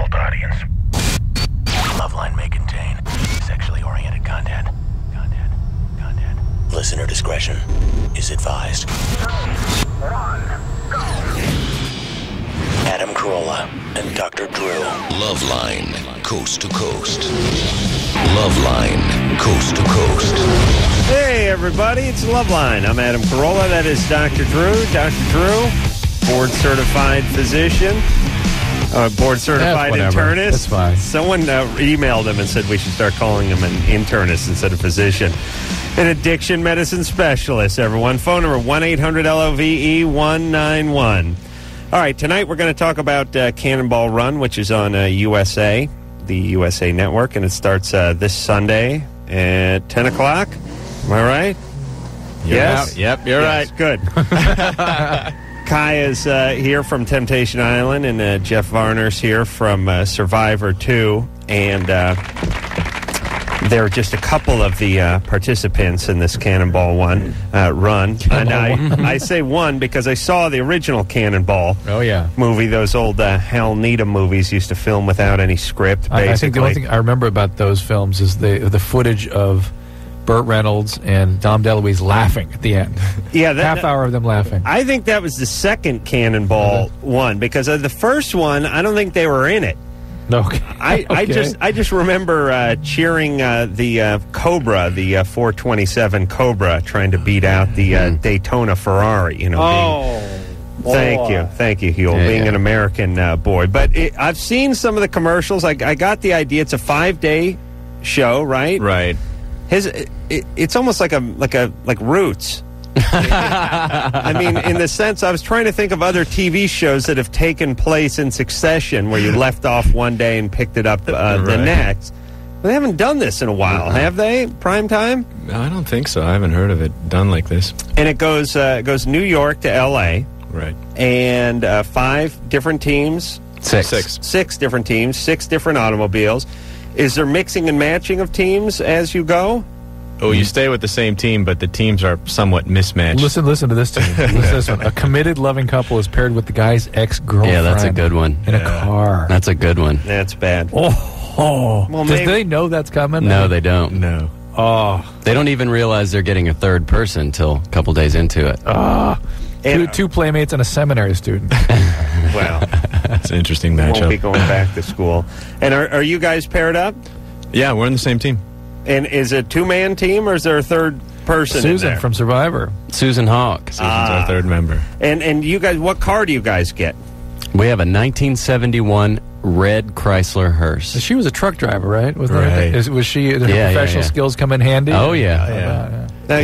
adult audience. LoveLine may contain sexually oriented content. Listener discretion is advised. Adam Carolla and Dr. Drew. LoveLine, coast to coast. LoveLine, coast to coast. Hey, everybody, it's LoveLine. I'm Adam Carolla. That is Dr. Drew. Dr. Drew, board-certified physician, board-certified internist. That's fine. Someone emailed him and said we should start calling him an internist instead of physician. An addiction medicine specialist, everyone. Phone number 1-800-LOVE-191. All right, tonight we're going to talk about Cannonball Run, which is on USA, the USA Network, and it starts this Sunday at 10 o'clock. Am I right? Yes? Yep, you're right. Good. Kai is here from Temptation Island, and Jeff Varner's here from Survivor 2, and there are just a couple of the participants in this Cannonball Run. And I say one because I saw the original Cannonball movie. Those old Hal Needham movies used to film without any script, basically. I think the only thing I remember about those films is the footage of Burt Reynolds and Dom DeLuise laughing at the end. Yeah, half hour of them laughing. I think that was the second Cannonball one, because of the first one, I don't think they were in it. Okay. I just remember cheering the Cobra, the 427 Cobra, trying to beat out the Daytona Ferrari. You know. Thank you, Huel, being an American boy. But I've seen some of the commercials. I got the idea. It's a 5-day show, right? Right. It's almost like Roots. I mean, in the sense, I was trying to think of other TV shows that have taken place in succession, where you left off one day and picked it up the next. But they haven't done this in a while, have they? Prime time? No, I don't think so. I haven't heard of it done like this. And it goes New York to L.A. Right. And 5 different teams. Six different teams, 6 different automobiles. Is there mixing and matching of teams as you go? Oh, you stay with the same team, but the teams are somewhat mismatched. Listen to this team. Listen to this one. A committed, loving couple is paired with the guy's ex-girlfriend. Yeah, that's a good one. In a car. That's a good one. That's bad. Well, do they know that's coming? No, they don't. No. They don't even realize they're getting a third person until a couple days into it. Two playmates and a seminary student. Wow. That's an interesting matchup. Won't be going back to school. And are you guys paired up? Yeah, we're on the same team. And is it a 2-man team, or is there a third person Susan in there? from Survivor. Susan Hawk. Susan's our third member. And you guys, what car do you guys get? We have a 1971 red Chrysler hearse. She was a truck driver, right? Was she? Her Yeah, professional skills come in handy? Oh, yeah.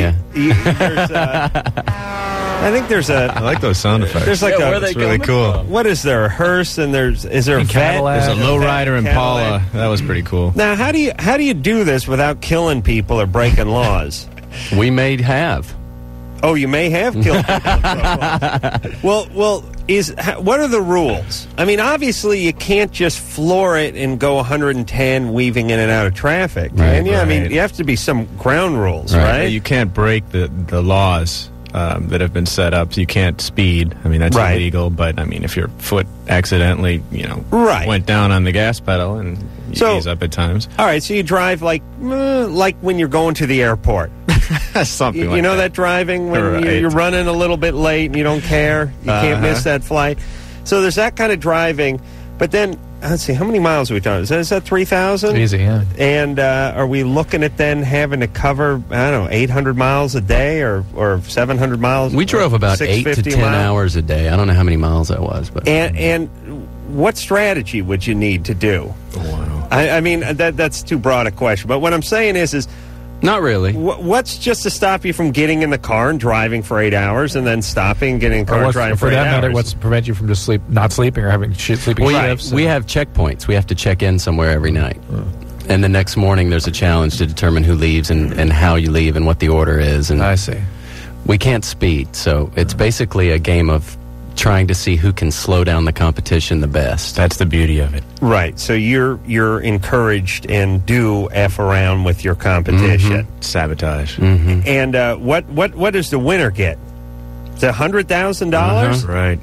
I think there's a... I like those sound effects. There's like it's really cool. What is there? A hearse, and is there a Cadillac? There's a lowrider Impala. That was pretty cool. Now, how do you do this without killing people or breaking laws? We may have. Oh, you may have killed people. Well, what are the rules? I mean, obviously, you can't just floor it and go 110 weaving in and out of traffic, can you? Right. I mean, you have to be some ground rules, right? You can't break the laws that have been set up. So you can't speed. I mean, that's illegal. But, I mean, if your foot accidentally, went down on the gas pedal, and you ease up at times. All right, so you drive like when you're going to the airport. Something like you know that driving when you're running a little bit late and you don't care. You can't miss that flight. So there's that kind of driving. But then, let's see, how many miles are we talking? Is that 3,000? Easy, yeah. And are we looking at then having to cover, 800 miles a day or 700 miles? We drove about 8 to 10 hours a day. I don't know how many miles that was. But And what strategy would you need to do? Wow. I mean, that's too broad a question. But what I'm saying is not really. What's just to stop you from getting in the car and driving for 8 hours and then stopping, getting in the car and driving for 8 hours? For that matter, what's to prevent you from just not sleeping or having sleeping shifts? We have checkpoints. We have to check in somewhere every night. And the next morning there's a challenge to determine who leaves and how you leave and what the order is. And I see. We can't speed, so it's basically a game of trying to see who can slow down the competition the best. That's the beauty of it. Right. So you're encouraged and do F around with your competition. Sabotage. And what does the winner get? Is it $100,000? Right.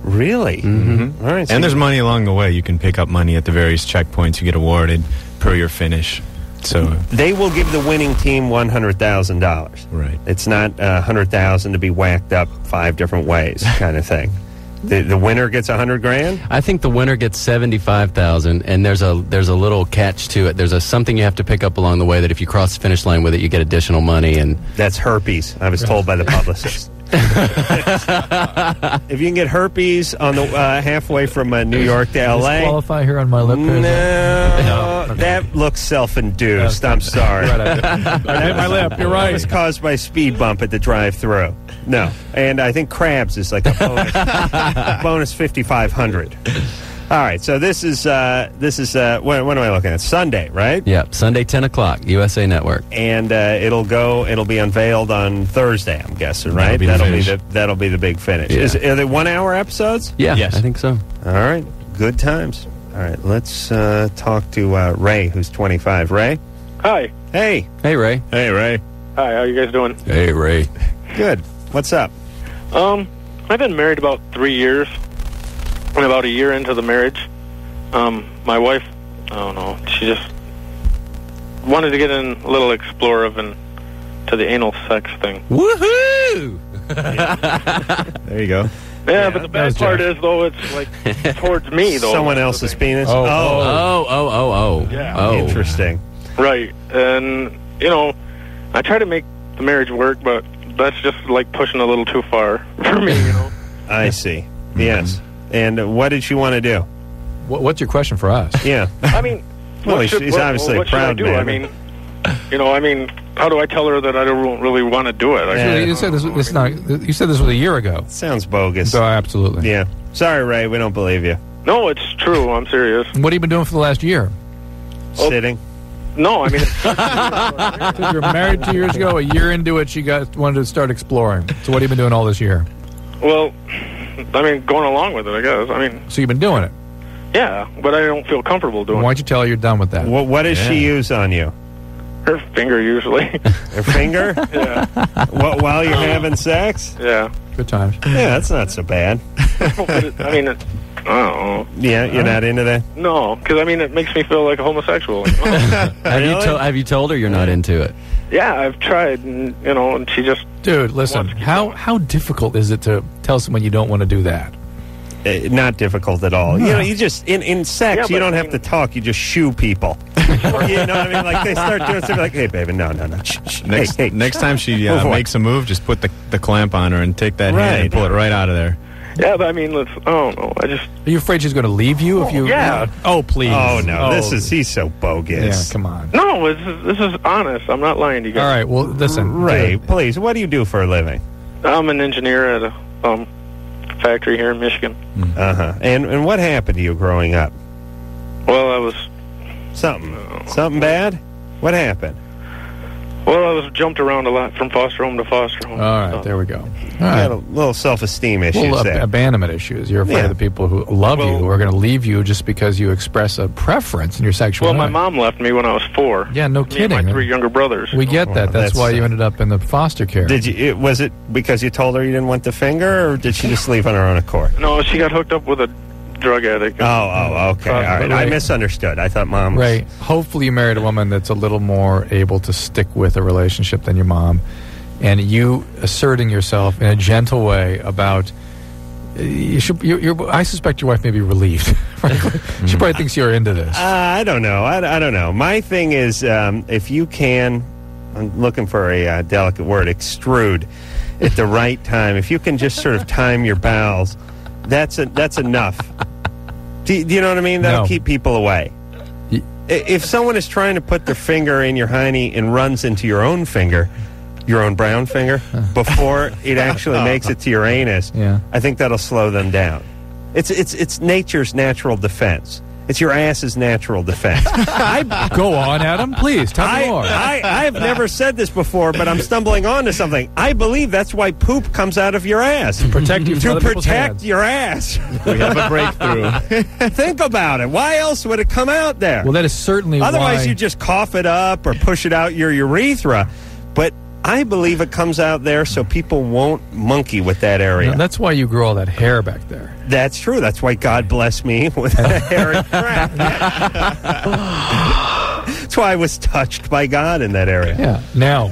Really? Mm-hmm. All right. And there's money along the way. You can pick up money at the various checkpoints you get awarded per your finish. So they will give the winning team $100,000. Right. It's not $100,000 to be whacked up 5 different ways, kind of thing. The winner gets $100,000. I think the winner gets $75,000, and there's a little catch to it. There's something you have to pick up along the way that if you cross the finish line with it, you get additional money. And that's herpes. I was told by the publicist. If you can get herpes on the halfway from New York to L.A. Qualify here on my lip. No, that looks self-induced. I'm sorry. I hit my lip. You're right. It was caused by a speed bump at the drive-thru. No, and I think crabs is like a bonus 5,500. All right, so this is when am I looking at? Sunday, right? Yeah, Sunday 10 o'clock, USA Network, and it'll be unveiled on Thursday. I'm guessing, right? That'll be the big finish. Yeah. Are they 1 hour episodes? Yeah, yes. I think so. All right, good times. All right, let's talk to Ray, who's 25. Ray, hi. Hey, Ray. Hey, Ray. Hi. How you guys doing? Hey, Ray. good. What's up? I've been married about 3 years. And about a year into the marriage, my wife, I don't know, she just wanted to get in a little explorative and to the anal sex thing. Woohoo! There you go. Yeah, but the bad part is, though, it's like towards me, though. Someone else's penis? Oh. Yeah. Oh. Interesting. Right. And, I try to make the marriage work, but that's just like pushing a little too far for me, I see. Yes. And what did she want to do? What's your question for us? Yeah. I mean, well, he's obviously what a proud should I do? man. I mean, how do I tell her that I don't really want to do it? You said this was a year ago. Sounds bogus. So absolutely. Yeah. Sorry, Ray, we don't believe you. No, it's true. I'm serious. What have you been doing for the last year? Sitting. No, I mean, You were married 2 years ago. A year into it, she wanted to start exploring. So what have you been doing all this year? well, I mean, going along with it, I guess. I mean, So you've been doing it. yeah, but I don't feel comfortable doing Why don't you tell her you're done with that? What does she use on you? Her finger, usually. Her finger? Yeah. While you're having sex? Yeah. Good times. Yeah, that's not so bad. I mean, I don't know. Yeah, you're not into that? No, because, I mean, it makes me feel like a homosexual. Have you told her you're not into it? Yeah, I've tried, and, and she just... Dude, listen, how difficult is it to tell someone you don't want to do that? Not difficult at all. No. You just, in sex, Yeah, you don't have to talk. You just shoo people. You know what I mean? Like, they start doing something like, hey, baby, no. Shh. Next time she makes a move, just put the clamp on her and take that hand and pull it right out of there. Yeah, but I mean, I don't know. Are you afraid she's going to leave you if you... Yeah. Oh, please. Oh, no. He's so bogus. Yeah, come on. No, this is honest. I'm not lying to you guys. All right, well, listen. Ray, please, what do you do for a living? I'm an engineer at a factory here in Michigan. Uh-huh. And what happened to you growing up? Well, I was... Something bad? What happened? Well, I was jumped around a lot from foster home to foster home. All right, there we go. All You had a right. little self-esteem issues Well, there. abandonment issues. You're afraid Yeah. of the people who love you who are going to leave you just because you express a preference in your Well, sexuality. my mom left me when I was 4. Yeah, no Me and kidding. my 3 younger brothers. We get that. That's that's- why you ended up in the foster care. Was it because you told her you didn't want the finger, or did she just leave on her own accord? No, she got hooked up with a drug addict. Oh, okay. All right. I misunderstood. I thought Mom was... Right. Hopefully you married a woman that's a little more able to stick with a relationship than your mom. And you asserting yourself in a gentle way about... I suspect your wife may be relieved. She probably thinks you're into this. I don't know. I don't know. My thing is, if you can... I'm looking for a delicate word, extrude at the right time. If you can just sort of time your bowels, that's enough. Do you know what I mean? That'll keep people away. If someone is trying to put their finger in your hiney and runs into your own finger, your own brown finger, before it actually makes it to your anus, I think that'll slow them down. It's nature's natural defense. It's your ass's natural defense. Go on, Adam. Please, tell me more. I've never said this before, but I'm stumbling onto something. I believe that's why poop comes out of your ass. To protect you from To other people's protect hands. your ass. We have a breakthrough. Think about it. Why else would it come out there? Well, that is certainly Otherwise, why... you just cough it up or push it out your urethra. But I believe it comes out there so people won't monkey with that area. No, that's why you grow all that hair back there. That's true. That's why God blessed me with a hairy crack. That's why I was touched by God in that area. Yeah. Now.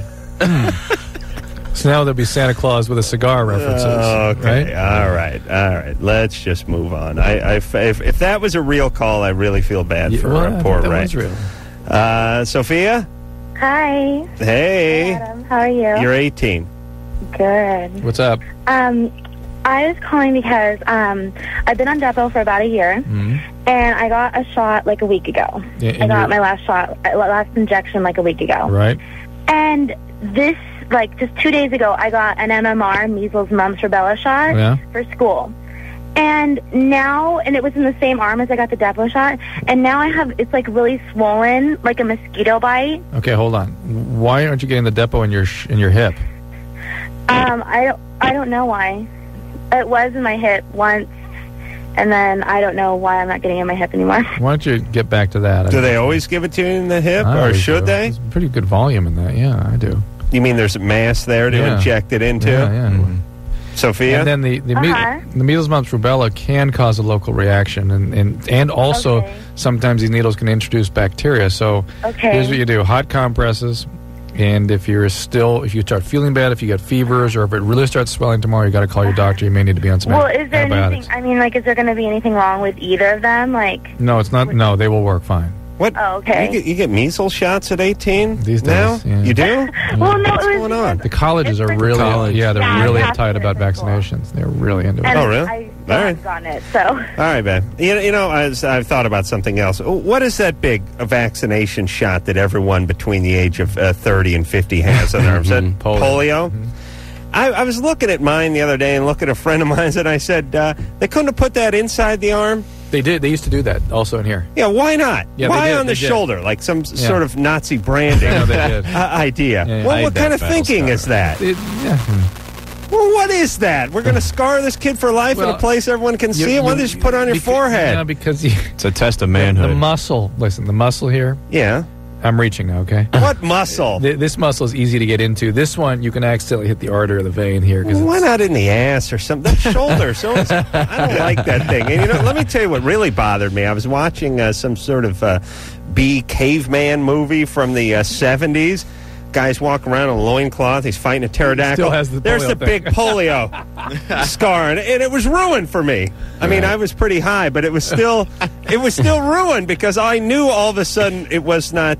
So now there'll be Santa Claus with a cigar references. Okay. Right? All right. Let's just move on. If that was a real call, I really feel bad for poor Ray. That was real. Sophia? Hi. Hey. Hi, Adam. How are you? You're 18. Good. What's up? I was calling because I've been on Depo for about a year, and I got a shot like a week ago. I got my last injection like a week ago. Right. And this, like, just 2 days ago, I got an MMR, measles, mumps, rubella shot for school. And now, and it was in the same arm as I got the Depo shot, and now it's like really swollen, like a mosquito bite. Okay, hold on. Why aren't you getting the Depo in your hip? I don't know why. It was in my hip once, and then I don't know why I'm not getting it in my hip anymore. Why don't you get back to that? Do they always give it to you in the hip, or should they? There's pretty good volume in that. Yeah, I do. You mean there's a mass there to inject it into? Yeah. Sophia? And then the measles, mumps, rubella can cause a local reaction, and also sometimes these needles can introduce bacteria. So here's what you do: hot compresses. And if you start feeling bad, if you get fevers, or if it really starts swelling tomorrow, you got to call your doctor. You may need to be on some antibiotics. Is there anything? I mean, like, is there going to be anything wrong with either of them? Like, no, it's not. No, they will work fine. What? Oh, okay. You get measles shots at 18 these days? Now? Yeah. You do? Well, no. What's going on? The colleges are really, they're really uptight about vaccinations. They're really into it. And oh, really? I haven't gotten it, so. All right, babe. You know, I've thought about something else. What is that big vaccination shot that everyone between the age of 30 and 50 has on their arms? Is that polio? I was looking at mine the other day and looking at a friend of mine's, and I said, they couldn't have put that inside the arm? They did. They used to do that also in here. Yeah, why not? Yeah, why on the shoulder? Like some sort of Nazi branding idea. Yeah. Well, what kind of thinking is that? Well, what is that? We're going to scar this kid for life in a place everyone can see it? Why don't you just put it on your forehead? Yeah, because it's a test of manhood. The muscle. Listen, the muscle here. Yeah. I'm reaching now, okay? What muscle? This muscle is easy to get into. This one, you can accidentally hit the artery or the vein here. Well, why not in the ass or something? That shoulder. I don't like that thing. And, let me tell you what really bothered me. I was watching some sort of B caveman movie from the 70s. Guy's walking around in a loincloth. He's fighting a pterodactyl. There's the big polio scar, and it was ruined for me. I mean, I was pretty high, but it was still ruined because I knew all of a sudden it was not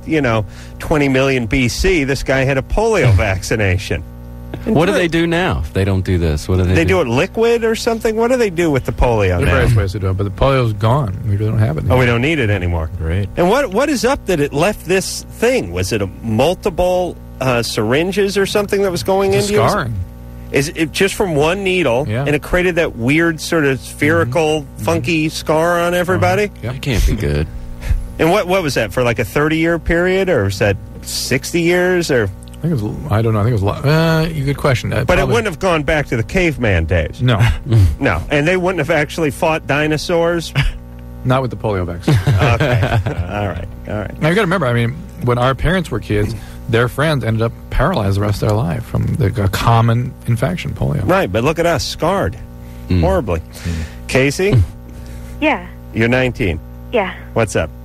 20 million BC. This guy had a polio vaccination. What do they do now if they don't do this? What do they do? They do it liquid or something? What do they do with the polio now? There are various ways to do it, but the polio's gone. We really don't have it anymore. Oh, we don't need it anymore. Great. And what is up that it left this thing? Was it a multiple syringes or something that was going into scarring? Is it just from one needle, and it created that weird sort of spherical, funky scar on everybody? That can't be good. And what was that, for like a 30-year period, or was that 60 years? Or I don't know. I think it was good question. But it wouldn't have gone back to the caveman days. No. No. And they wouldn't have actually fought dinosaurs? Not with the polio vaccine. Okay. All right. Now, you got to remember, I mean, when our parents were kids, their friends ended up paralyzed the rest of their life from a common infection, polio. Right, but look at us, scarred. Horribly. Casey? Yeah. You're 19. Yeah. What's up?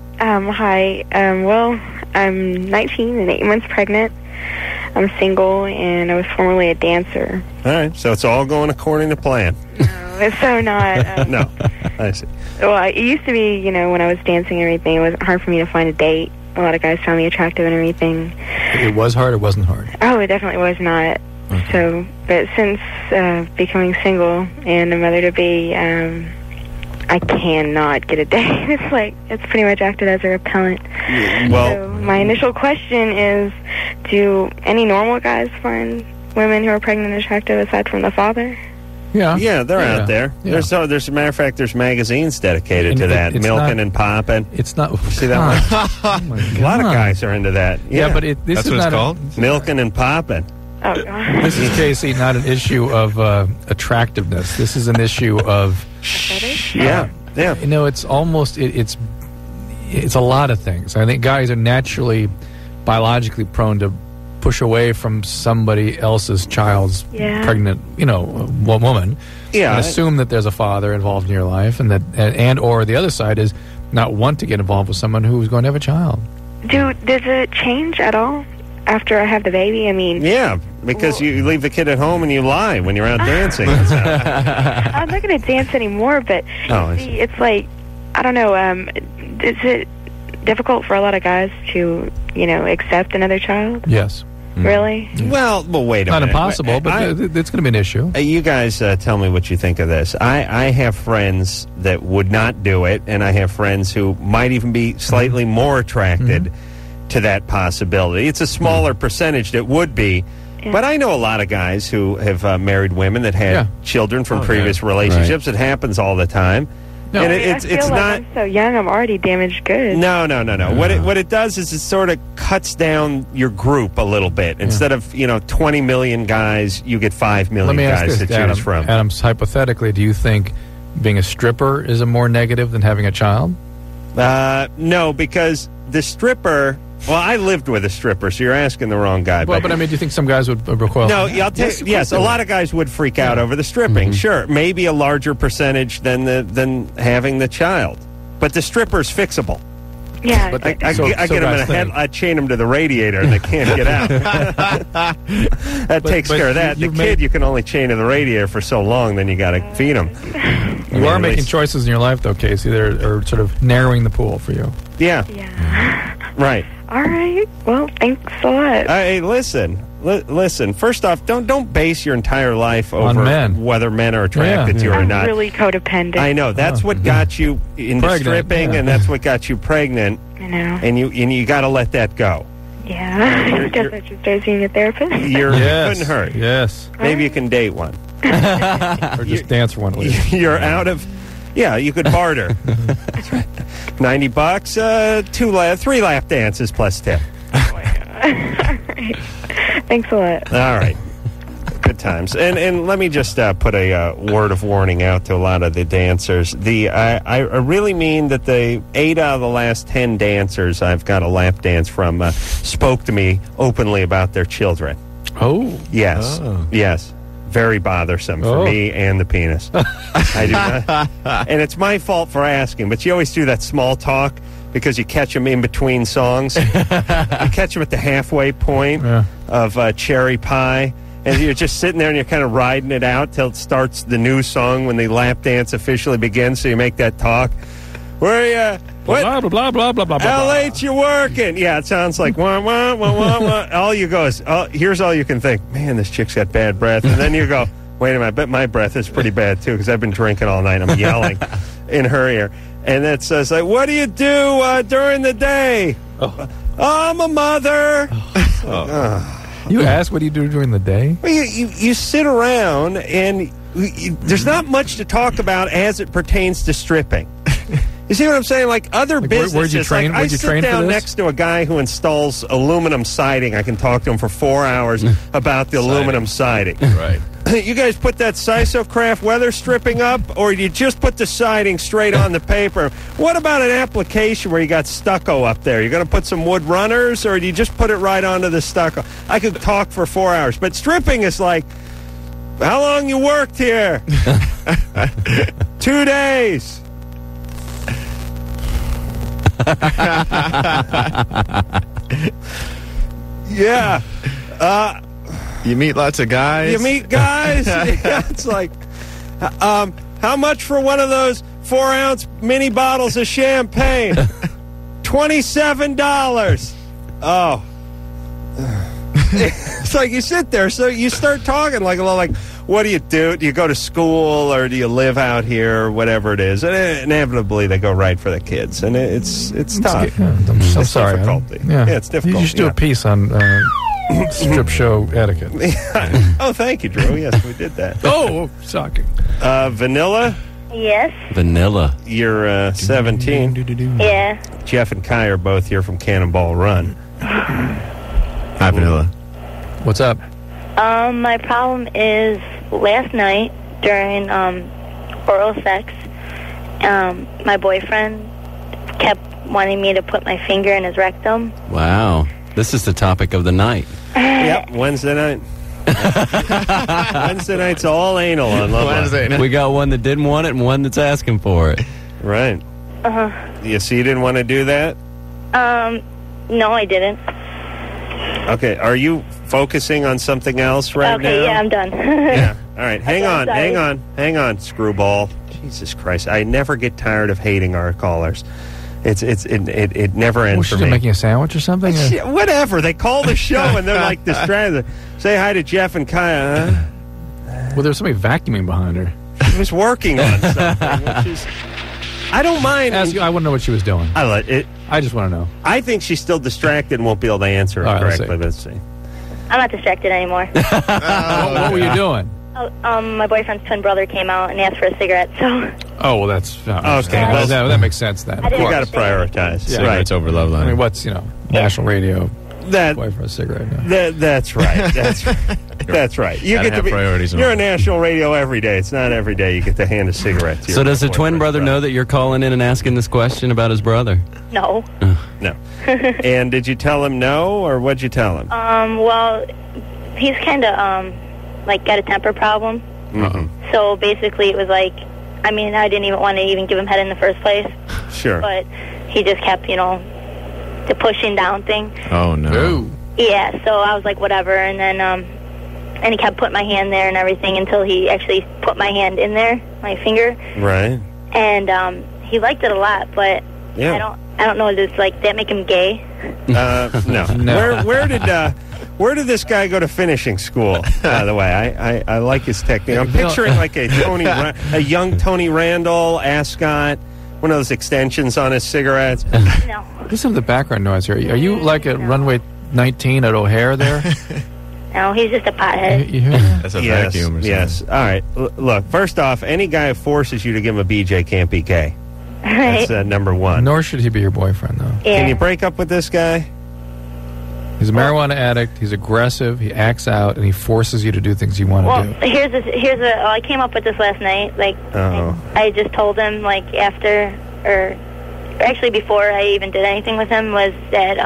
Hi. Well, I'm 19 and 8 months pregnant. I'm single, and I was formerly a dancer. All right, so it's all going according to plan. No, it's so not. No, I see. Well, it used to be, when I was dancing and everything, it was hard for me to find a date. A lot of guys found me attractive and everything. It was hard or wasn't hard? Oh, it definitely was not. Okay. So, but since becoming single and a mother-to-be, I cannot get a date. It's pretty much acted as a repellent. Well, so my initial question is, do any normal guys find women who are pregnant attractive aside from the father? Yeah, they're out there. Yeah. There's a matter of fact, there's magazines dedicated to that, Milking and Poppin'. It's not. See that one? A lot of guys are into that. Yeah, but that's what it's called? Milking and Poppin'. Oh, God. This is, Casey, not an issue of attractiveness. This is an issue of... Yeah. It's almost... It's a lot of things. I think guys are naturally, biologically prone to push away from somebody else's child's pregnant, woman, and assume that there's a father involved in your life, and or the other side is not want to get involved with someone who's going to have a child. Does it change at all after I have the baby? I mean, yeah, because you leave the kid at home and you lie when you're out dancing. I'm not going to dance anymore, but it's like, I don't know. Is it difficult for a lot of guys to, accept another child? Yes. Really? Well, wait a minute. Not impossible, but it's going to be an issue. You guys tell me what you think of this. I have friends that would not do it, and I have friends who might even be slightly more attracted to that possibility. It's a smaller percentage that would be, but I know a lot of guys who have married women that had children from previous relationships. Right. It happens all the time. No, and it's like not. I'm so young. I'm already damaged goods. No. What it does is it sort of cuts down your group a little bit. Instead of 20 million guys, you get 5 million guys to choose from. Adam, hypothetically, do you think being a stripper is a more negative than having a child? No, because the stripper. Well, I lived with a stripper, so you're asking the wrong guy. Well, but I mean, do you think some guys would recoil? No, I'll tell you, yes, a lot of guys would freak out over the stripping. Sure, maybe a larger percentage than having the child, but the stripper's fixable. Yeah, but I get them in a head. I chain them to the radiator, and they can't get out. That takes care of that. The kid, you can only chain to the radiator for so long. Then you got to feed them. You are making choices in your life, though, Casey. They're sort of narrowing the pool for you. Yeah. Right. All right. Well, thanks a lot. Hey, listen. First off, don't base your entire life over whether men are attracted to you or not. I'm really codependent. I know. That's what got you into stripping, and that's what got you pregnant. I know. And you got to let that go. Yeah. I guess I should start seeing a therapist. Couldn't hurt. Yes. Maybe you can date one. Or just dance for 1 week. You're out of... Yeah, you could barter. That's right. $90, 3 lap dances plus tip. Oh my God. All right. Thanks a lot. All right. Good times. And let me just put a word of warning out to a lot of the dancers. I really mean that the 8 out of the last 10 dancers I've got a lap dance from spoke to me openly about their children. Oh. Yes. Oh. Yes. Very bothersome for me and the penis. I do not. And it's my fault for asking, but you always do that small talk because you catch them in between songs. You catch them at the halfway point of Cherry Pie, and you're just sitting there and you're kind of riding it out till it starts the new song when the lap dance officially begins, so you make that talk. Where are you? What? Blah, blah, blah, blah, blah, blah. How late you working? Yeah, it sounds like wah, wah, wah, wah, wah. All you go is, here's all you can think. Man, this chick's got bad breath. And then you go, wait a minute, I bet my breath is pretty bad, too, because I've been drinking all night. I'm yelling in her ear. And it says, like, what do you do during the day? Oh, I'm a mother. You ask what do you do during the day? Well, you sit around, and there's not much to talk about as it pertains to stripping. You see what I'm saying? Like other businesses, where'd you train? I sit down next to a guy who installs aluminum siding. I can talk to him for 4 hours about the aluminum siding. Right. You guys put that Sisocraft weather stripping up, or do you just put the siding straight on the paper? What about an application where you got stucco up there? You're going to put some wood runners, or do you just put it right onto the stucco? I could talk for 4 hours, but stripping is like, how long you worked here? 2 days. Yeah. You meet lots of guys? You meet guys? Yeah, it's like, how much for one of those 4-ounce mini bottles of champagne? $27. Oh. It's like you sit there, so you start talking like, what do? Do you go to school, or do you live out here, or whatever it is? And inevitably, they go right for the kids, and it's tough. I'm so sorry. Difficult. Yeah, it's difficult. You should do a piece on strip show etiquette. Oh, thank you, Drew. Yes, we did that. Oh, shocking. Vanilla? Yes. Vanilla. You're 17. Yeah. Jeff and Kai are both here from Cannonball Run. Hi, Vanilla. What's up? My problem is last night during oral sex, my boyfriend kept wanting me to put my finger in his rectum. Wow. This is the topic of the night. Yep, Wednesday night. Wednesday night's all anal on LoveLine. We got one that didn't want it and one that's asking for it. Right. You see, you didn't want to do that? No, I didn't. Okay, are you focusing on something else right now? Okay, yeah, I'm done. Yeah. All right, hang on, screwball. Jesus Christ, I never get tired of hating our callers. It never ends for me. Making a sandwich or something? Whatever. They call the show and they're like distracted. Say hi to Jeff and Kaya, huh? Well, there's somebody vacuuming behind her. She was working on something, which is... I don't mind. I want to know what she was doing. I just want to know. I think she's still distracted and won't be able to answer it correctly. Let's see. I'm not distracted anymore. What were you doing? My boyfriend's twin brother came out and asked for a cigarette, so... Oh, well, that's... okay. Well, that makes sense, then. You got to prioritize. Cigarettes over LoveLine. I mean, what's, national radio... Boy for a cigarette. No. That's right. That's right. You get to be priorities. You're on national radio every day. It's not every day you get to hand a cigarette to your So does the twin brother know that you're calling in and asking this question about his brother? No. No. And did you tell him no, or what'd you tell him? Well, he's kind of got a temper problem. Mm-hmm. So basically, it was like, I didn't even want to even give him head in the first place. Sure. But he just kept, the pushing down thing. Oh, no. Yeah, so I was like, whatever, and then, and he kept putting my hand there and everything until he actually put my hand in there, my finger. Right. And, he liked it a lot, but yeah. I don't know, does, that make him gay? No. Where did this guy go to finishing school, by the way? I like his technique. I'm picturing like a young Tony Randall, ascot, one of those extensions on his cigarettes. No. There's some of the background noise here. Are you like at runway 19 at O'Hare there? No, he's just a pothead. You hear that? That's a vacuum or something. Yes. All right. Look, first off, any guy who forces you to give him a BJ can't be gay. Right. That's number one. Nor should he be your boyfriend, though. Yeah. Can you break up with this guy? He's a marijuana addict. He's aggressive. He acts out, and he forces you to do things you want to do. I came up with this last night. I just told him, actually before I even did anything with him, was that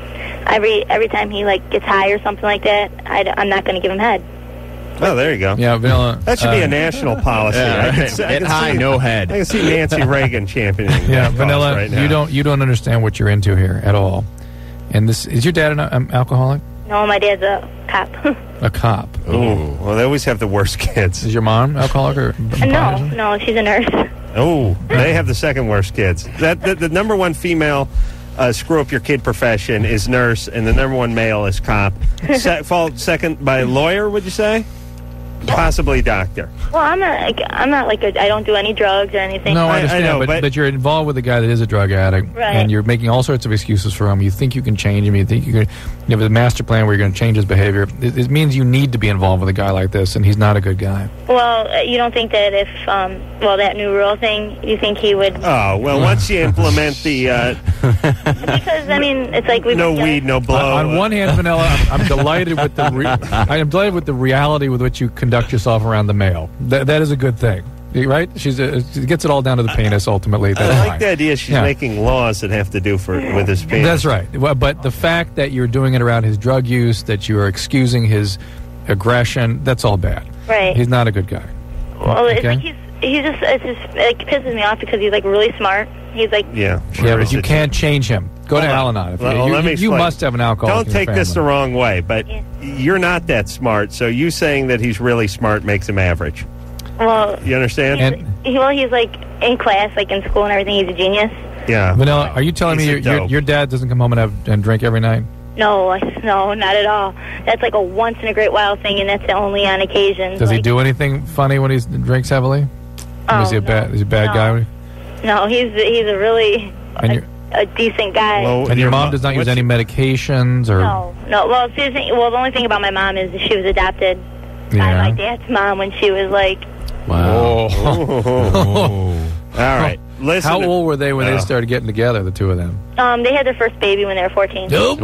every time he gets high or something like that, I'm not going to give him head. Oh, there you go. Yeah, Vanilla. That should be a national policy. Get high, no head. I can see Nancy Reagan championing. Yeah, Vanilla. Right now. You don't understand what you're into here at all. And this is your dad an alcoholic? No, my dad's a cop. A cop. Oh, well, they always have the worst kids. Is your mom alcoholic or? No, she's a nurse. Oh, they have the second worst kids. The number one female screw up your kid profession is nurse, and the number one male is cop. Followed second by lawyer, would you say? Possibly doctor. Well, I'm not I don't do any drugs or anything. No, I understand, I know, but you're involved with a guy that is a drug addict, right. And you're making all sorts of excuses for him. You think you can change him. You think you have a master plan where you're going to change his behavior. It means you need to be involved with a guy like this, and he's not a good guy. Well, you don't think that if, that new rule thing, you think he would... Oh, well, once you implement the... Because, it's like... No weed, no blow. On one hand, Vanilla, I'm delighted with I'm delighted with the reality with which you conduct yourself around the mail. That is a good thing, right? She gets it all down to the penis. Ultimately, that's I like the idea she's making laws that have to do with his penis. That's right. But the fact that you're doing it around his drug use, that you are excusing his aggression, that's all bad. Right. He's not a good guy. Well, okay? It pisses me off because he's really smart. He's but you can't change him. Go to Al-Anon. You must have an alcoholic. Don't take this the wrong way, but you're not that smart. So you saying that he's really smart makes him average. Well, you understand? He's in class, in school and everything. He's a genius. Yeah. Vanilla, are you telling me your dad doesn't come home and drink every night? No, not at all. That's a once in a great while thing, and that's only on occasion. Does he do anything funny when he drinks heavily? Is he a bad guy? No, he's a really a decent guy. Well, and your mom does not use any medications or... No. Well, the only thing about my mom is she was adopted by my dad's mom when she was Wow. All right. Listen. How old were they when they started getting together, the two of them? They had their first baby when they were 14. Nope.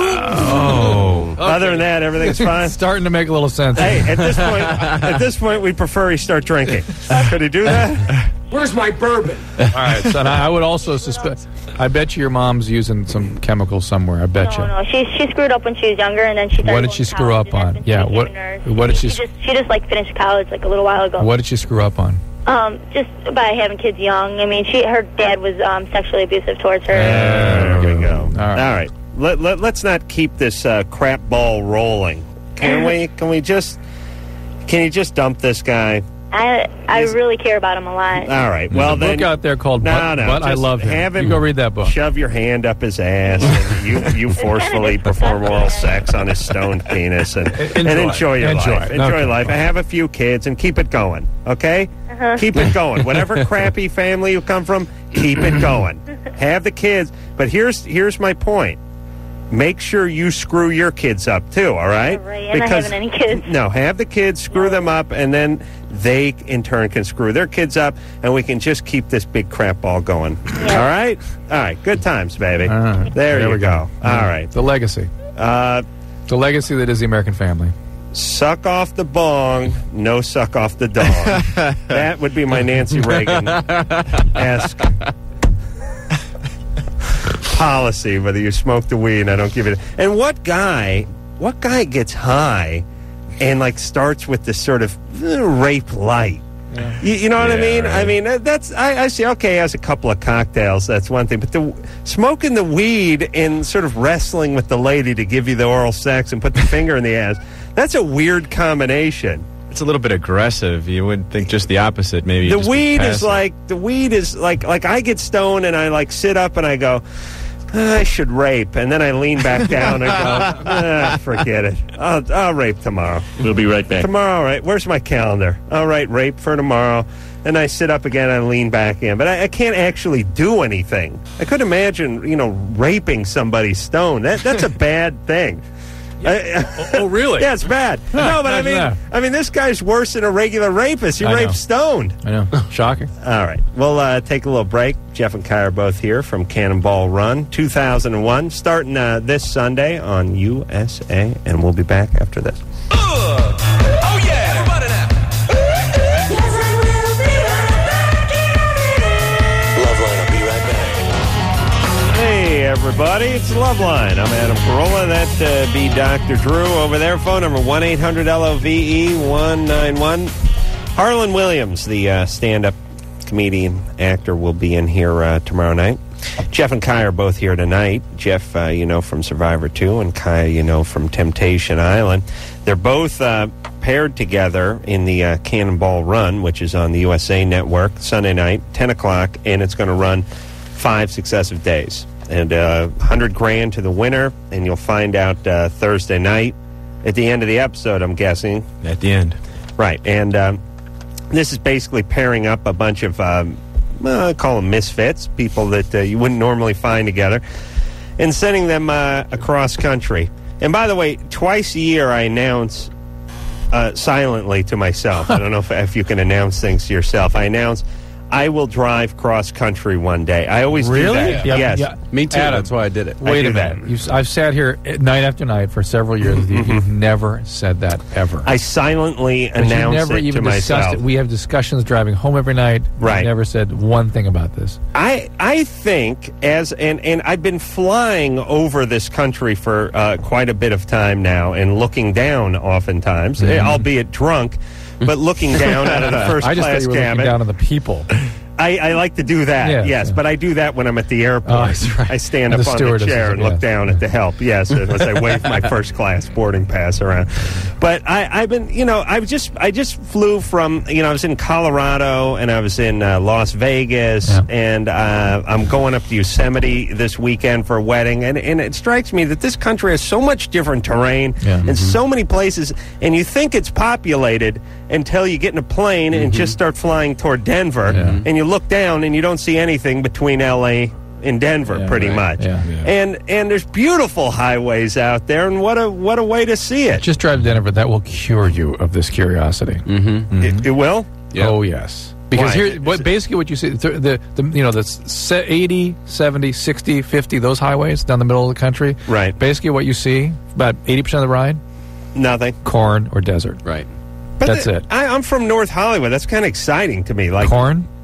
Oh. Okay. Other than that, everything's fine. Starting to make a little sense. Hey, at this point, we prefer he start drinking. Could he do that? Where's my bourbon? All right, so I would also suspect. I bet you your mom's using some chemicals somewhere. I bet you. No, she screwed up when she was younger, and then she started. What did she screw up on? Yeah, what did she? She just like finished college like a little while ago. What did she screw up on? Just by having kids young. I mean, her dad was sexually abusive towards her. There we go. All right. Let's not keep this crap ball rolling. Can we? Can you just dump this guy? I really care about him a lot. All right. Well, there's a book out there called But I Love Him. Have him you go read that book. Shove your hand up his ass and you forcefully perform oral sex on his stoned penis and enjoy your life. Enjoy life. I have a few kids and keep it going. Okay? Uh-huh. Keep it going. Whatever crappy family you come from, keep it going. Have the kids. But here's my point. Make sure you screw your kids up, too, all right? Right. I'm not having any kids. No, have the kids screw them up, and then they, in turn, can screw their kids up, and we can just keep this big crap ball going. Yeah. All right? All right. Good times, baby. There we go. All right. The legacy. The legacy that is the American family. Suck off the bong, no suck off the dong. That would be my Nancy Reagan-esque policy, whether you smoke the weed, I don't give it. And what guy gets high and like starts with this sort of rape light? Yeah. You know what I mean? Right. I mean, I see, okay, has a couple of cocktails, that's one thing, but smoking the weed and sort of wrestling with the lady to give you the oral sex and put the finger in the ass, that's a weird combination. It's a little bit aggressive. You would think just the opposit, maybe. The weed is like I get stoned and I like sit up and I go, I should rape, and then I lean back down and go, forget it. I'll rape tomorrow. We'll be right back. Tomorrow, right? Where's my calendar? All right, rape for tomorrow. And I sit up again, I lean back in. But I can't actually do anything. I couldn't imagine, raping somebody stoned. That's a bad thing. Oh, really? Yeah, it's bad. No, but I mean, this guy's worse than a regular rapist. He rapes stoned. I know. Shocking. All right. We'll take a little break. Jeff and Kai are both here from Cannonball Run 2001, starting this Sunday on USA, and we'll be back after this. Oh, yeah. Run it out. LoveLine will be right back. Hey, everybody. It's LoveLine. I'm Adam Carolla. That be Dr. Drew over there. Phone number 1-800-LOVE-191. Harlan Williams, the stand-up comedian, actor, will be in here tomorrow night. Jeff and Kai are both here tonight. Jeff, from Survivor 2, and Kai, from Temptation Island. They're both paired together in the Cannonball Run, which is on the USA Network, Sunday night, 10 o'clock, and it's going to run 5 successive days. And $100,000 to the winner, and you'll find out Thursday night at the end of the episode, I'm guessing. At the end. Right, and this is basically pairing up a bunch of, I call them misfits, people that you wouldn't normally find together, and sending them across country. And by the way, twice a year I announce silently to myself. I don't know if you can announce things to yourself. I announce I will drive cross country one day. I always do that. Yeah. Yes. Yeah. Me too. Adam, that's why I did it. Wait a minute. I've sat here night after night for several years with you. You've never said that ever. I silently announce it to myself. We have discussions driving home every night. Right. You've never said one thing about this. I think and I've been flying over this country for quite a bit of time now and looking down oftentimes, albeit drunk. But looking down out of the first class cabin. I just thought you were looking down on the people. I like to do that, yes. But I do that when I'm at the airport. Oh, that's right. I stand up on the chair and look down at the help, yes, as I wave my first class boarding pass around. But I've been, I just flew from, I was in Colorado and I was in Las Vegas and I'm going up to Yosemite this weekend for a wedding. And it strikes me that this country has so much different terrain and so many places. And you think it's populated until you get in a plane and just start flying toward Denver. And you look down and you don't see anything between L.A. and Denver, pretty much. And there's beautiful highways out there, and what a way to see it. Just drive to Denver. That will cure you of this curiosity. It will? Yep. Oh, yes. Because basically what you see, the 80, 70, 60, 50, those highways down the middle of the country, right? Basically what you see, about 80% of the ride, nothing. Corn or desert. Right. But that's it. I'm from North Hollywood. That's kind of exciting to me. Like corn?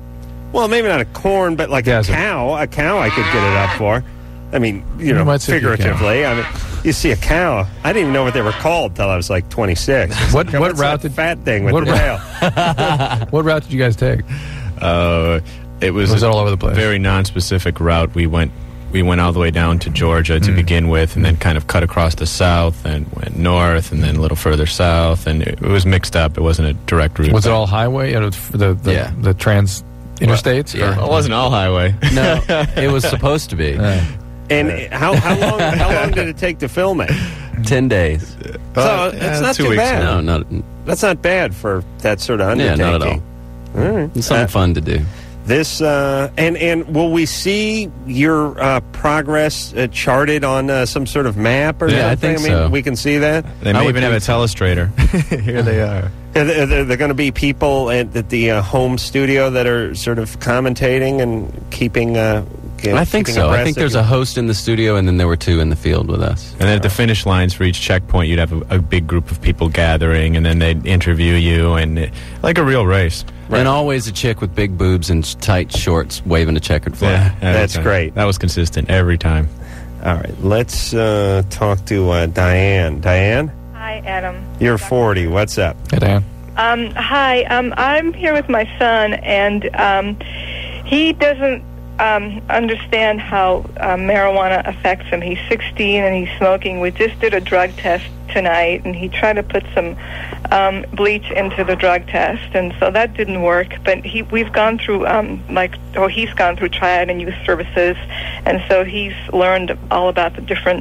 Well, maybe not a corn, but like a cow. A cow I could get it up for. I mean, figuratively. I mean, you see a cow. I didn't even know what they were called till I was like 26. What route did fat thing with the tail? What route did you guys take? It was all over the place? Very non-specific route. We went all the way down to Georgia to begin with, and then kind of cut across the south and went north, and then a little further south, and it was mixed up. It wasn't a direct route. Was it all highway? The trans interstates? Well, it wasn't all highway. No, it was supposed to be. And how long did it take to film it? 10 days. So it's not 2 too weeks. bad. No, that's not bad for that sort of undertaking. Yeah, not at all. All right. It's something fun to do. This and will we see your progress charted on some sort of map or something? I think so. We can see that. They may even have a telestrator. Here they are. They're going to be people at the home studio that are sort of commentating and keeping. I think so. I think there's a host in the studio, and then there were 2 in the field with us. And then at the finish lines for each checkpoint, you'd have a big group of people gathering, and then they'd interview you, and like a real race. Right. And always a chick with big boobs and tight shorts waving a checkered flag. Yeah, that's great. That was consistent every time. All right, let's talk to Diane. Diane? Hi, Adam. You're 40. What's up? Hey, Diane. Hi. I'm here with my son, and he doesn't understand how marijuana affects him. He's 16 and he's smoking. We just did a drug test tonight, and he tried to put some bleach into the drug test, and so that didn't work. But we've gone through he's gone through Triad and Youth Services, and so he's learned all about the different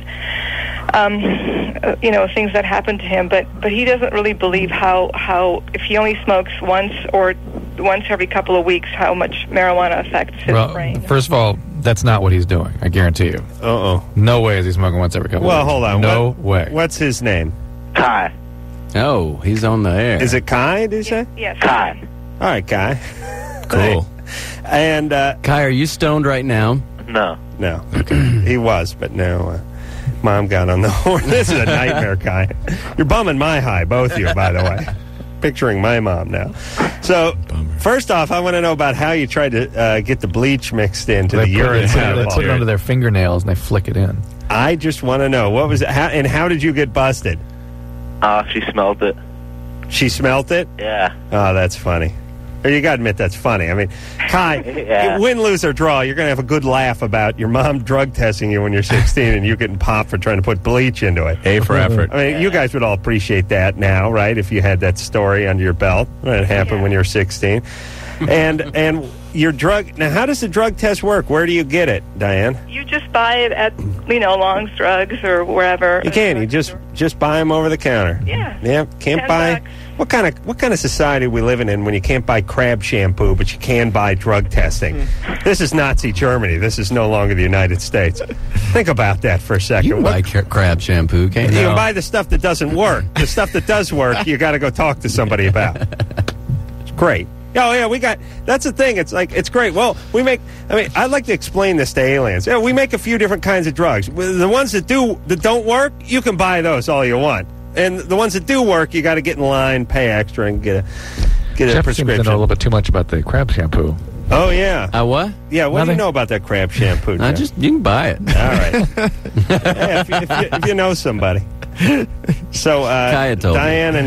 things that happen to him. But he doesn't really believe how if he only smokes once every couple of weeks, how much marijuana affects his brain. First of all, that's not what he's doing, I guarantee you. No way is he smoking once every couple of weeks. Well, hold on. No way. What's his name? Kai. Oh, he's on the air. Is it Kai, did you say? Yes. Kai. All right, Kai. Cool. And Kai, are you stoned right now? No. Okay. He was, but now Mom got on the horn. This is a nightmare, Kai. You're bumming my high, both of you, by the way. Picturing my mom now. So, first off, I want to know about how you tried to get the bleach mixed into the urine sample. They put it under their fingernails and they flick it in. I just want to know, what was it, how did you get busted? She smelled it. She smelt it? Yeah. Oh, that's funny. You got to admit that's funny. I mean, Kai, win, lose, or draw, you're going to have a good laugh about your mom drug testing you when you're 16 and you getting popped for trying to put bleach into it. A for effort. I mean, you guys would all appreciate that now, right? If you had that story under your belt. It happened when you were 16. And your drug... Now, how does the drug test work? Where do you get it, Diane? You just buy it at, Long's Drugs or wherever. You can. You just buy them over the counter. Yeah. Yeah. Can't buy... $10. What kind of society are we living in when you can't buy crab shampoo, but you can buy drug testing? This is Nazi Germany. This is no longer the United States. Think about that for a second. You can buy crab shampoo, can't you? You can buy the stuff that doesn't work. The stuff that does work, you got to go talk to somebody about. It's great. Oh, yeah, that's the thing. It's like, it's great. Well, I'd like to explain this to aliens. Yeah, we make a few different kinds of drugs. The ones that don't work, you can buy those all you want. And the ones that do work, you got to get in line, pay extra, and get a prescription. Seems to know a little bit too much about the crab shampoo. Oh, yeah. What? Yeah, what do you know about that crab shampoo? You can buy it. All right. Yeah, if you know somebody. So, Diane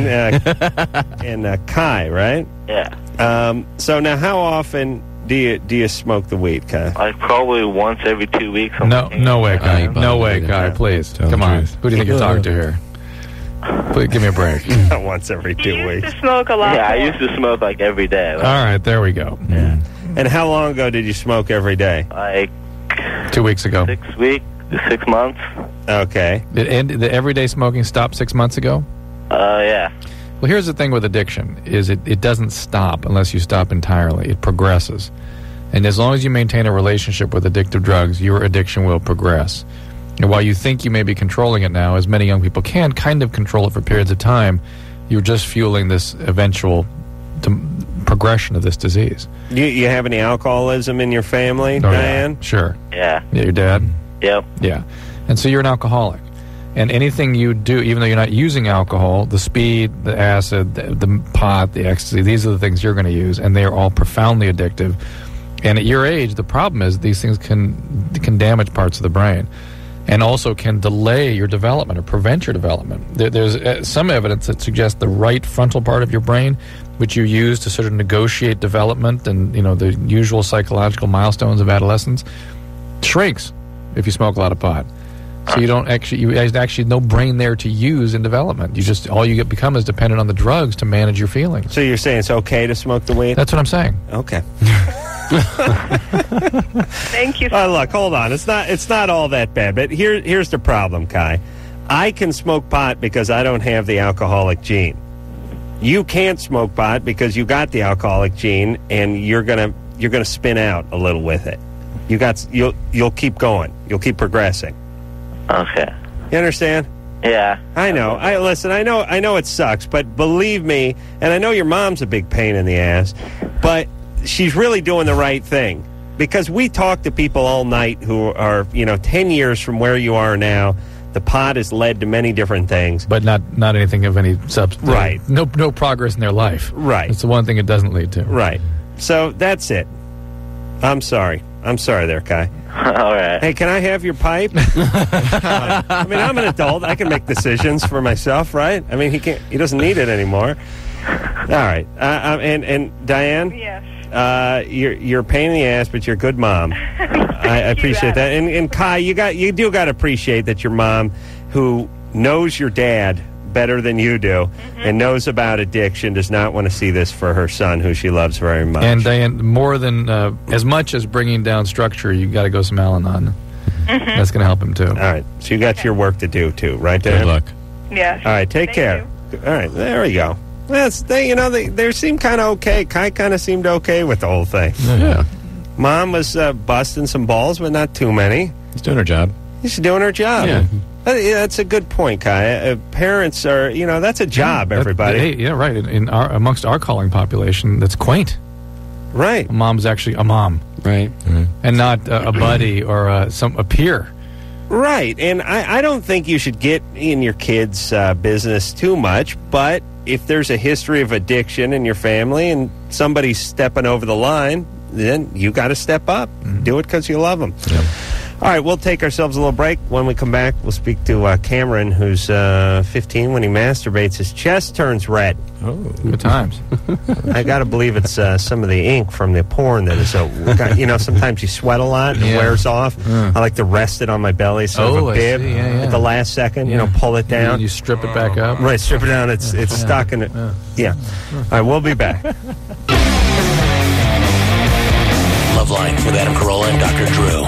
and Kai, right? Yeah. So now, how often do you smoke the weed, Kai? Like probably once every 2 weeks. No way, Kai. No way, Kai. Please, come on. Who do you think you're talking to here? Please give me a break. Once every 2 weeks. I used to smoke a lot. Yeah, I used to smoke like every day. All right, there we go. Yeah. And how long ago did you smoke every day? Like 2 weeks ago. 6 months. Okay. Did the everyday smoking stop 6 months ago? Yeah. Well, here's the thing with addiction, is it doesn't stop unless you stop entirely. It progresses. And as long as you maintain a relationship with addictive drugs, your addiction will progress. And while you think you may be controlling it now, as many young people can kind of control it for periods of time, you're just fueling this eventual progression of this disease. You have any alcoholism in your family, Diane? Yeah. Sure. Yeah. Your dad? Yep. Yeah. And so you're an alcoholic. And anything you do, even though you're not using alcohol, the speed, the acid, the pot, the ecstasy, these are the things you're going to use, and they are all profoundly addictive. And at your age, the problem is these things can damage parts of the brain, and also can delay your development or prevent your development. There's some evidence that suggests the right frontal part of your brain, which you use to sort of negotiate development and the usual psychological milestones of adolescence, shrinks if you smoke a lot of pot. So you actually no brain there to use in development. All you become is dependent on the drugs to manage your feelings. So you're saying it's okay to smoke the weed? That's what I'm saying. Okay. Thank you. Look, hold on. It's not all that bad. But here's the problem, Kai. I can smoke pot because I don't have the alcoholic gene. You can't smoke pot because you got the alcoholic gene, and you're gonna spin out a little with it. You'll keep going. You'll keep progressing. Okay. You understand? Yeah. I know. Listen, I know it sucks, but believe me, and I know your mom's a big pain in the ass, but she's really doing the right thing. Because we talk to people all night who are, 10 years from where you are now. The pot has led to many different things. But not anything of any substance. Right. No progress in their life. Right. It's the one thing it doesn't lead to. Right. So that's it. I'm sorry there, Kai. All right. Hey, can I have your pipe? I mean, I'm an adult. I can make decisions for myself, right? I mean, he doesn't need it anymore. All right. And Diane? Yes. You're a pain in the ass, but you're a good mom. I appreciate that. And Kai, you do got to appreciate that your mom, who knows your dad better than you do and knows about addiction, does not want to see this for her son, who she loves very much. And Diane, more than as much as bringing down structure, you got to go some Al-Anon. That's going to help him too. All right. So you got your work to do too, right, Diane? Good luck. Yes. All right. Take care. You. All right. There we go. They seem kind of okay. Kai kind of seemed okay with the whole thing. Yeah. Mom was busting some balls, but not too many. She's doing her job. She's doing her job. Yeah. That's a good point, Kai. Parents are, that's a job, everybody. Right. Amongst our calling population, that's quaint. Right. A mom's actually a mom. Right. And not a buddy or a peer. Right. And I don't think you should get in your kids' business too much, but if there's a history of addiction in your family and somebody's stepping over the line, then you got to step up. Do it because you love them. Yep. All right, we'll take ourselves a little break. When we come back, we'll speak to Cameron, who's 15. When he masturbates, his chest turns red. Oh, good times. I got to believe it's some of the ink from the porn that is sometimes you sweat a lot and it wears off. I like to rest it on my belly, sort of a bib at the last second, pull it down. And you strip it back up. Right, strip it down. It's stuck in it. Yeah. All right, we'll be back. LoveLine with Adam Carolla and Dr. Drew.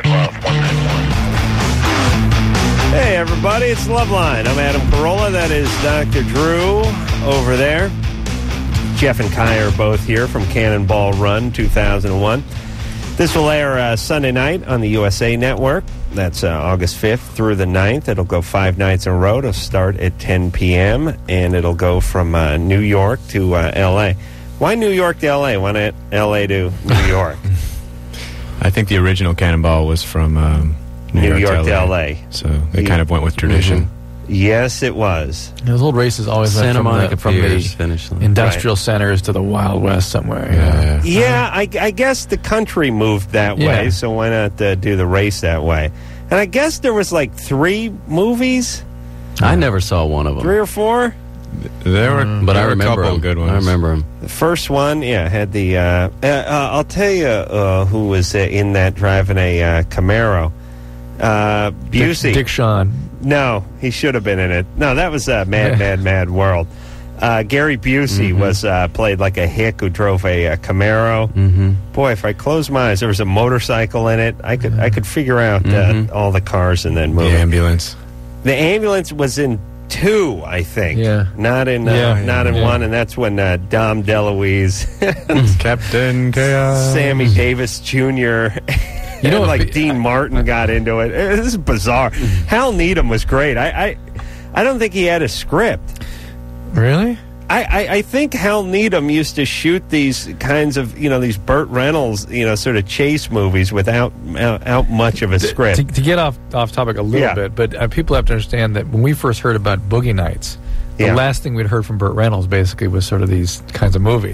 1-800-LOVE-191. Hey, everybody, it's LoveLine. I'm Adam Carolla. That is Dr. Drew over there. Jeff and Kai are both here from Cannonball Run 2001. This will air Sunday night on the USA Network. That's August 5th through the 9th. It'll go 5 nights in a row. It'll start at 10 p.m., and it'll go from New York to L.A. Why New York to L.A.? Why not L.A. to New York? I think the original Cannonball was from New York to L.A. So they kind of went with tradition. Yes, it was. Those old races always went Santa Monica from the finish line. Industrial centers to the Wild West somewhere. Yeah, I guess the country moved that way, so why not do the race that way? And I guess there was like 3 movies. I never saw one of them. 3 or 4? There were, but I a remember couple good ones. I remember them. The first one, had the. I'll tell you who was in that driving a Camaro. Busey. Dick Shawn. No, he should have been in it. No, that was Mad World. Gary Busey was played like a hick who drove a Camaro. Boy, if I close my eyes, there was a motorcycle in it. I could figure out all the cars in that movie. The ambulance. The ambulance was in 2, I think. Not in 1, and that's when Dom DeLuise, Captain Chaos, Sammy Davis Jr., Dean Martin got into it. This is bizarre. Hal Needham was great. I don't think he had a script. Really? I think Hal Needham used to shoot these kinds of, these Burt Reynolds, sort of chase movies without much of a script. To get off topic a little bit, but people have to understand that when we first heard about Boogie Nights, the last thing we'd heard from Burt Reynolds basically was sort of these kinds of movies.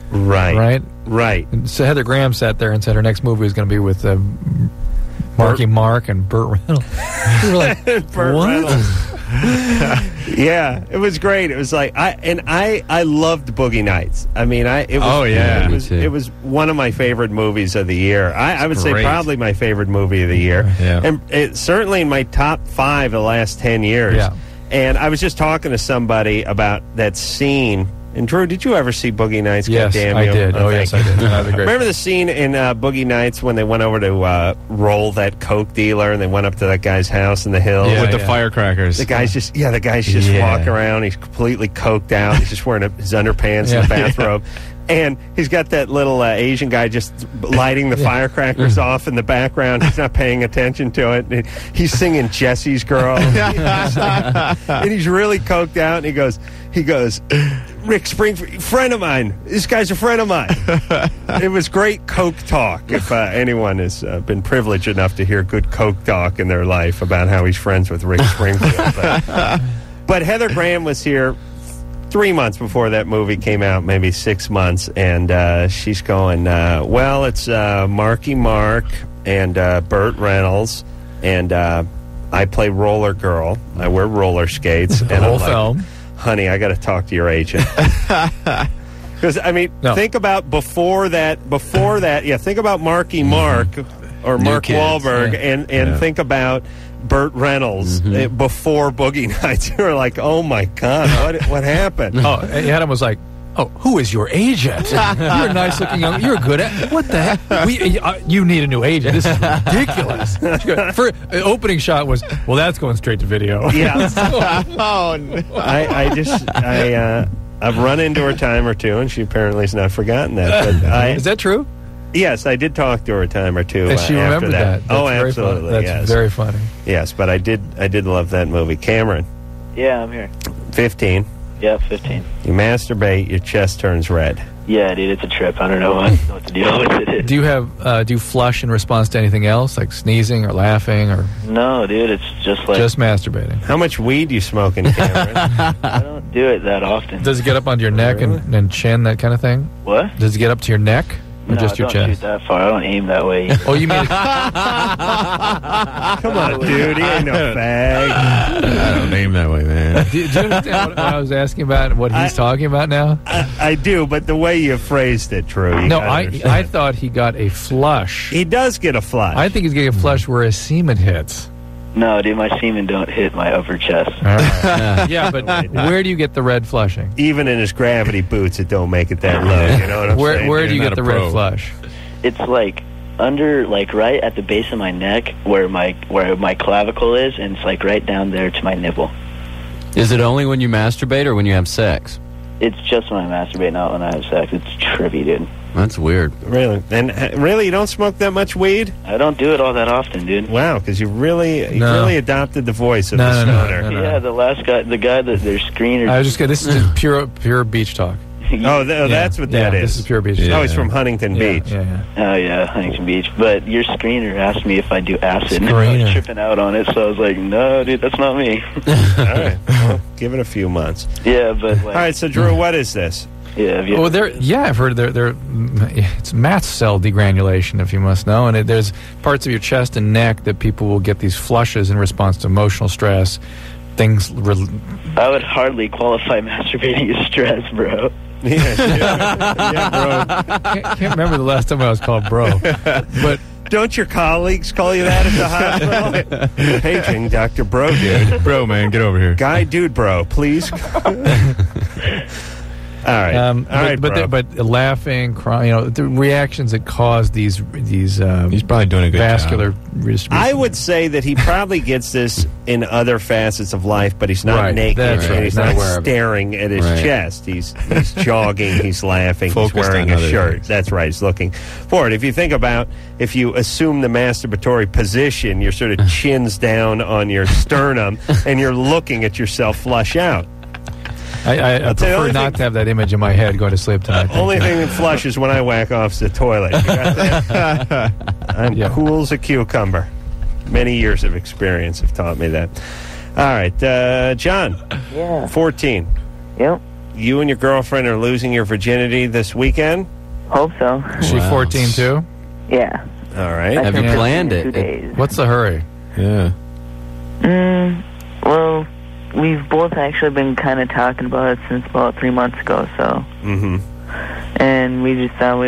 Right. And so Heather Graham sat there and said her next movie was going to be with Marky Mark and Burt Reynolds. We were like, what? Yeah, it was great. It was like I loved Boogie Nights. I mean, it was one of my favorite movies of the year. I would say probably my favorite movie of the year, and it's certainly in my top 5 of the last 10 years. Yeah. And I was just talking to somebody about that scene. And Drew, did you ever see Boogie Nights? Yes, I did. Oh, yes, I did. Remember the scene in Boogie Nights when they went over to roll that coke dealer, and they went up to that guy's house in the hills with the firecrackers. The guy's just walking around. He's completely coked out. He's just wearing his underpants and a bathrobe. And he's got that little Asian guy just lighting the firecrackers off in the background. He's not paying attention to it. And he's singing Jesse's Girl. And he's really coked out. And he goes, Rick Springfield, friend of mine. This guy's a friend of mine. It was great coke talk. If anyone has been privileged enough to hear good coke talk in their life about how he's friends with Rick Springfield. But Heather Graham was here 3 months before that movie came out, maybe 6 months, and she's going, well, it's Marky Mark and Burt Reynolds, and I play roller girl. I wear roller skates. The whole film. Honey, I got to talk to your agent. Because, I mean, think about before that, think about Marky Mark or Mark Wahlberg, and think about Burt Reynolds before Boogie Nights. You were like, oh my God, what happened? Oh, Adam was like, oh, who is your agent? You're a nice looking young, you're good at, what the heck? You need a new agent. This is ridiculous. For opening shot was, well, that's going straight to video. Yeah. Oh, no. I've run into her a time or two, and she apparently has not forgotten that. But is that true? Yes, I did talk to her a time or two. And she remembered that. Oh, absolutely. That's very funny. Yes, but I did love that movie. Cameron. Yeah, I'm here. 15. Yeah, 15. You masturbate, your chest turns red. Yeah, dude, it's a trip. I don't know what the deal with it is. Do you flush in response to anything else, like sneezing or laughing or? No, dude, it's just like just masturbating. How much weed do you smoke in, Cameron? I don't do it that often. Does it get up onto your neck and chin, that kind of thing? What? Does it get up to your neck? Or just your chest? I don't shoot that far. I don't aim that way. Oh, you mean... Come on, dude. He ain't no fag. I don't aim that way, man. Do you understand what I was asking about, what he's talking about now? I do, but the way you phrased it, Drew. No, I thought he got a flush. He does get a flush. I think he's getting a flush where his semen hits. No, dude, my semen don't hit my upper chest. All right. Yeah, but where do you get the red flushing? Even in his gravity boots, it don't make it that low. You know what I'm saying? Where do you get the red flush? It's like under, like right at the base of my neck, where my clavicle is, and it's like right down there to my nipple. Is it only when you masturbate or when you have sex? It's just when I masturbate, not when I have sex. It's trippy, dude. That's weird. Really? And really, you don't smoke that much weed? I don't do it all that often, dude. Wow, because you really adopted the voice of the stoner. Yeah, the last guy, the guy that their screener. I was just kidding. This is just pure beach talk. That's what that is. This is pure beach. Oh, he's from Huntington Beach. Yeah. Oh, yeah, Huntington Beach. But your screener asked me if I do acid, and I was tripping out on it, so I was like, no, dude, that's not me. All right. Well, give it a few months. Yeah, but... Like, all right, so, Drew, what is this? Yeah, I've heard it's mast cell degranulation, if you must know, and there's parts of your chest and neck that people will get these flushes in response to emotional stress. I would hardly qualify masturbating as stress, bro. Yeah, bro. Can't remember the last time I was called bro, but. Don't your colleagues call you that at the hospital? Paging Dr. Bro, dude. Bro, man, get over here. Guy, dude, bro, please. All right. But laughing, crying, the reactions that cause these he's probably doing a good vascular job. I would say that he probably gets this in other facets of life, but he's not naked. And he's not staring at his chest. He's jogging, he's laughing, he's wearing a shirt. Things. That's right, he's looking forward. If you think about, if you assume the masturbatory position, you're sort of chins down on your sternum, and you're looking at yourself flush out. I prefer not to have that image in my head going to sleep tonight. Only thing that flushes when I whack off is the toilet. You got that? I'm cool as a cucumber. Many years of experience have taught me that. All right, John. Yeah. 14. Yep. you and your girlfriend are losing your virginity this weekend? Hope so. Is she 14 too? Yeah. All right. Have you planned 2 days. What's the hurry? Yeah. Well, we've both actually been kind of talking about it since about 3 months ago, so. And we just thought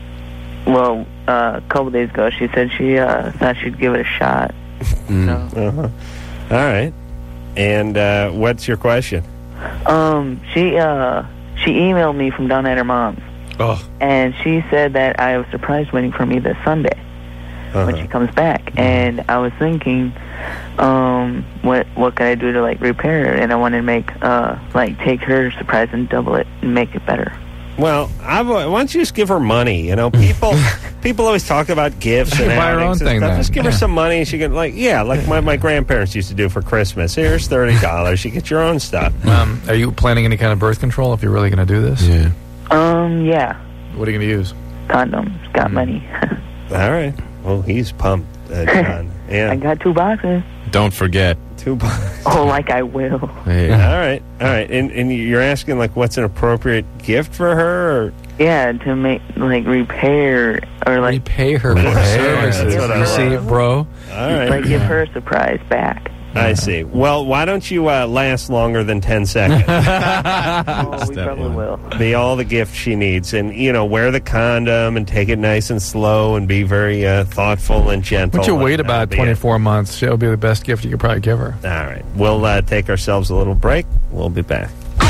a couple days ago, she said she thought she'd give it a shot. So. All right. And what's your question? She emailed me from down at her mom's. Oh. And she said that I have a surprise waiting for me this Sunday when she comes back. And I was thinking, what can I do to like repair it? And I wanted to make take her surprise and double it and make it better. Well, why don't you just give her money? You know, people always talk about gifts and buy her own thing. Just give her some money, and she can like my grandparents used to do for Christmas. Here's $30. You get your own stuff. Are you planning any kind of birth control if you're really going to do this? Yeah. Yeah. What are you going to use? Condoms. Got money. All right. Well, he's pumped, John. Yeah. I got 2 boxes. Don't forget. 2 boxes. Oh, like I will. Hey. All right. And you're asking like what's an appropriate gift for her? Or? Yeah, to make repair or like repay her services. You see, bro. All right. Like give her a surprise back. I see. Well, why don't you last longer than 10 seconds? We probably will. Be all the gift she needs. And, wear the condom and take it nice and slow and be very thoughtful and gentle. Once you wait about 24 months, it'll be the best gift you could probably give her. All right. We'll take ourselves a little break. We'll be back.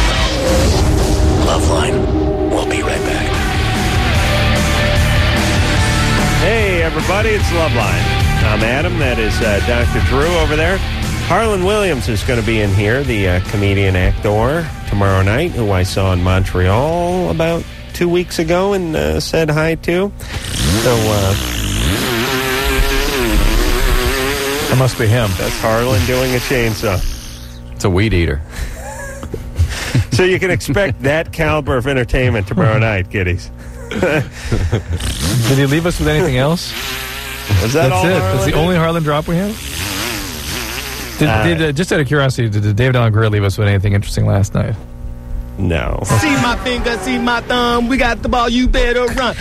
LoveLine. We'll be right back. Hey, everybody. It's LoveLine. I'm Adam. That is Dr. Drew over there. Harlan Williams is going to be in here, the comedian actor, tomorrow night, who I saw in Montreal about 2 weeks ago and said hi to. So, that must be him. That's Harlan doing a chainsaw. It's a weed eater. So you can expect that caliber of entertainment tomorrow night, kiddies. Did he leave us with anything else? Was that That's all? it. That's the only Harlan drop we have? Just out of curiosity, did David Allen Greer leave us with anything interesting last night? No. See my finger, see my thumb. We got the ball, you better run.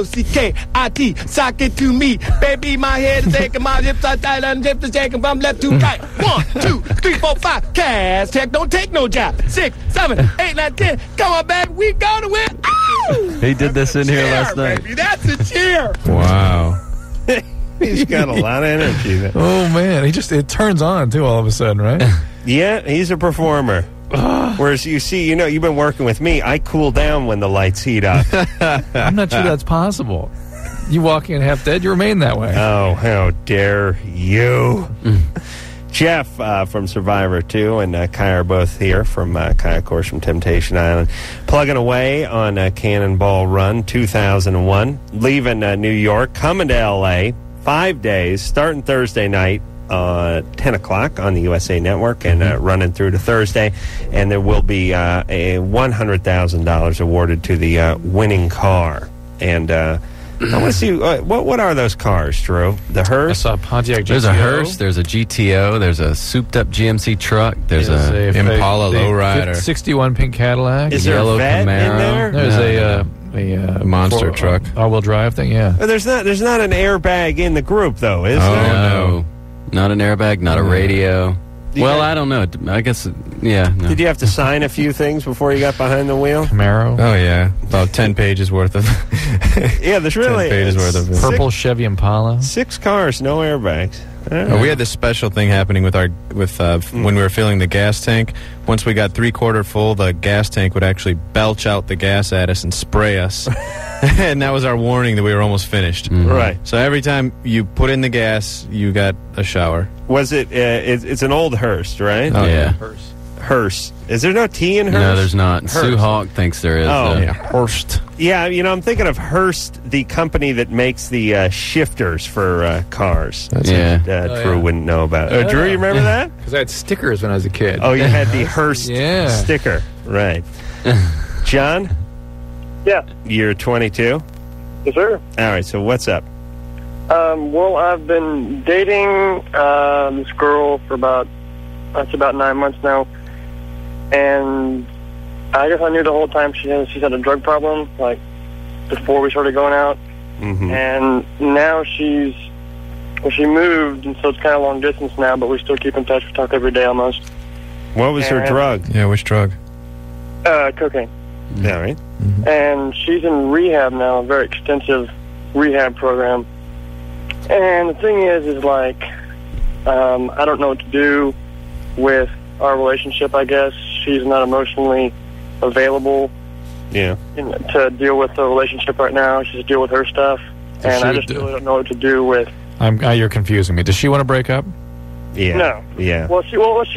SOCKIT, sock it to me. Baby, my head is aching, my hips are tight, and hips are shaking from left to right. 1, 2, 3, 4, 5. Cash check, don't take no job. 6, 7, 8, 9, 10. Come on, baby, we gonna win. Ow! He did this in here last night. Baby, that's a cheer. Wow. He's got a lot of energy. Oh, man. It turns on, too, all of a sudden, right? Yeah, he's a performer. Whereas you see, you've been working with me. I cool down when the lights heat up. I'm not sure that's possible. You walk in half dead, you remain that way. Oh, how dare you. Jeff from Survivor 2 and Kai are both here from Kai, of course, from Temptation Island. Plugging away on Cannonball Run 2001. Leaving New York, coming to L.A., 5 days, starting Thursday night, 10 o'clock on the USA Network and running through to Thursday. And there will be a $100,000 awarded to the winning car. And I want to see, what are those cars, Drew? The hearse? I saw a Pontiac GTO. There's a hearse, there's a GTO, there's a souped-up GMC truck, there's a Impala lowrider. 61 pink Cadillac. Is there a vet Camaro. in there? There's a monster truck. All-wheel drive thing, yeah. There's not an airbag in the group, though, is there? No. Not an airbag, not a radio. Well, I don't know. I guess, yeah. No. Did you have to sign a few things before you got behind the wheel? Camaro. Oh, yeah. About 10 pages worth of... Yeah, there's really... 10 pages worth of... Purple Chevy Impala. 6 cars, no airbags. We had this special thing happening with when we were filling the gas tank. Once we got 3/4 full, the gas tank would actually belch out the gas at us and spray us. And that was our warning that we were almost finished. Mm-hmm. Right. So every time you put in the gas, you got a shower. Was it... it's an old hearse, right? Oh, yeah. Hearse. Is there no T in Hearst? No, there's not. Hearst. Sue Hawk thinks there is. Oh, yeah. Hearst. Yeah, I'm thinking of Hearst, the company that makes the shifters for cars. Drew wouldn't know about. Drew, you remember that? Because I had stickers when I was a kid. Oh, you had the Hearst sticker. Right. John? Yeah. You're 22? Yes, sir. All right, so what's up? Well, I've been dating this girl for about 9 months now. And I guess I knew the whole time she's had a drug problem, like, before we started going out. Mm-hmm. And now she moved, and so it's kind of long distance now, but we still keep in touch. We talk every day almost. What was her drug? Yeah, which drug? Cocaine. Yeah, right. Mm-hmm. And she's in rehab now, a very extensive rehab program. And the thing is like, I don't know what to do with our relationship, I guess. She's not emotionally available to deal with the relationship right now. She's deal with her stuff. And I just really don't know what to do with... You're confusing me. Does she want to break up? Yeah. No. Yeah. Well,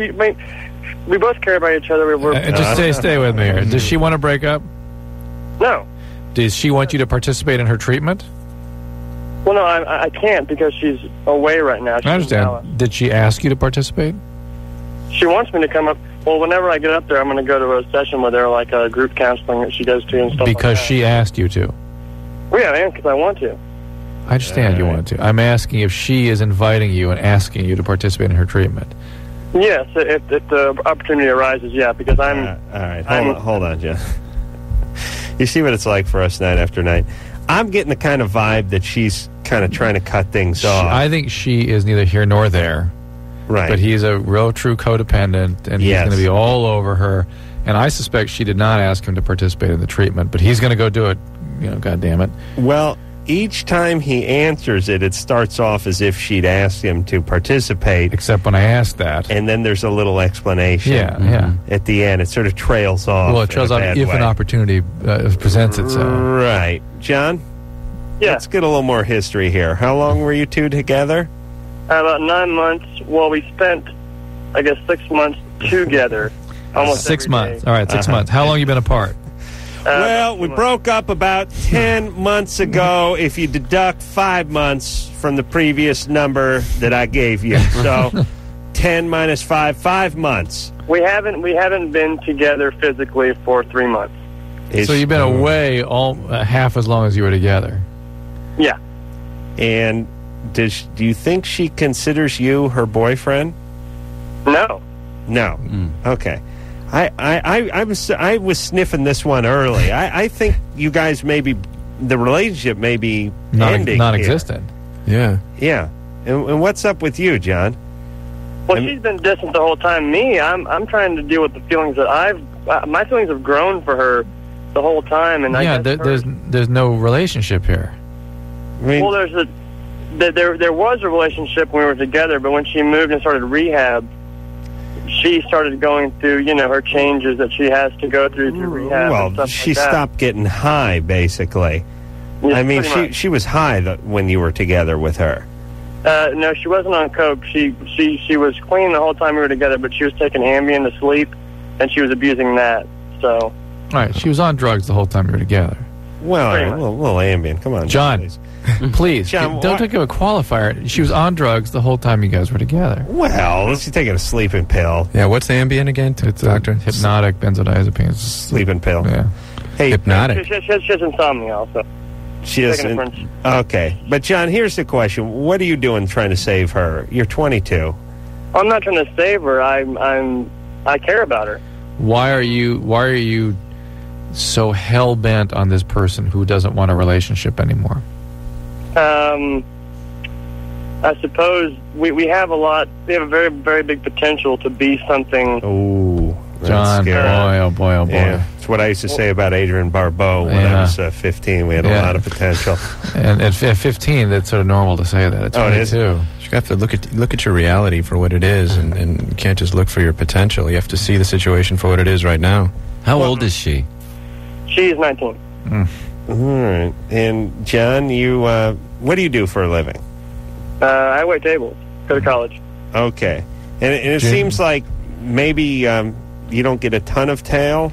we both care about each other. Just stay with me here. Does she want to break up? No. Does she want you to participate in her treatment? Well, no, I can't because she's away right now. I understand. Did she ask you to participate? She wants me to come up. Well, whenever I get up there, I'm going to go to a session with her, like a group counseling that she goes to and stuff because like that. She asked you to? Well, yeah, because I want to. I understand you want to. I'm asking if she is inviting you and asking you to participate in her treatment. Yes, if the opportunity arises, yeah, because I'm... all right, hold on, John. You see what it's like for us night after night. I'm getting the kind of vibe that she's kind of trying to cut things off. I think she is neither here nor there. Right. But he's a real true codependent, and he's going to be all over her. And I suspect she did not ask him to participate in the treatment, but he's going to go do it, God damn it. Well, each time he answers it starts off as if she'd asked him to participate. Except when I asked that. And then there's a little explanation. Yeah. At the end, it sort of trails off. Well, it trails off if an opportunity presents itself. Right. John? Yeah. Let's get a little more history here. How long were you two together? About 9 months. Well, we spent, I guess, 6 months together. Almost 6 months. All right, 6 months. How long you been apart? Well, we broke up about 10 months ago if you deduct 5 months from the previous number that I gave you. So 10 minus 5 months. We haven't been together physically for 3 months. So you've been away half as long as you were together. Yeah. And do you think she considers you her boyfriend? No. Okay. I was sniffing this one early. I think you guys the relationship may be ending non-existent. Here. Yeah. And what's up with you, John? Well, she's been distant the whole time. I'm trying to deal with the feelings that my feelings have grown for her the whole time, and there's no relationship here. Well, there was a relationship when we were together, but when she moved and started rehab, she started going through, her changes that she has to go through rehab. Well, and stuff she like that. stopped getting high, basically. Yes, I mean, she was high when you were together with her. No, she wasn't on coke. She was clean the whole time we were together, but she was taking Ambien to sleep, and she was abusing that. So. All right, she was on drugs the whole time we were together. Well, a little Ambien. Come on, John. Please, John, don't take a qualifier. She was on drugs the whole time you guys were together. Well, she's taking a sleeping pill. Yeah, what's the Ambien again, doctor? Hypnotic benzodiazepines. Sleeping pill. Yeah. Hey, hypnotic. She has insomnia also. She has. Okay, but John, here's the question: what are you doing trying to save her? You're 22. I'm not trying to save her. I care about her. Why are you so hell bent on this person who doesn't want a relationship anymore? I suppose we have a lot. We have a very, very big potential to be something. Oh, John, boy. Yeah, it's what I used to say about Adrian Barbeau when I was 15. We had a lot of potential. And at 15, that's sort of normal to say that. At 22. It is? You have to look at your reality for what it is, and you can't just look for your potential. You have to see the situation for what it is right now. How old is she? She is 19. All right. And John, you what do you do for a living? I wait tables. Go to college. Okay. And it seems like maybe you don't get a ton of tail.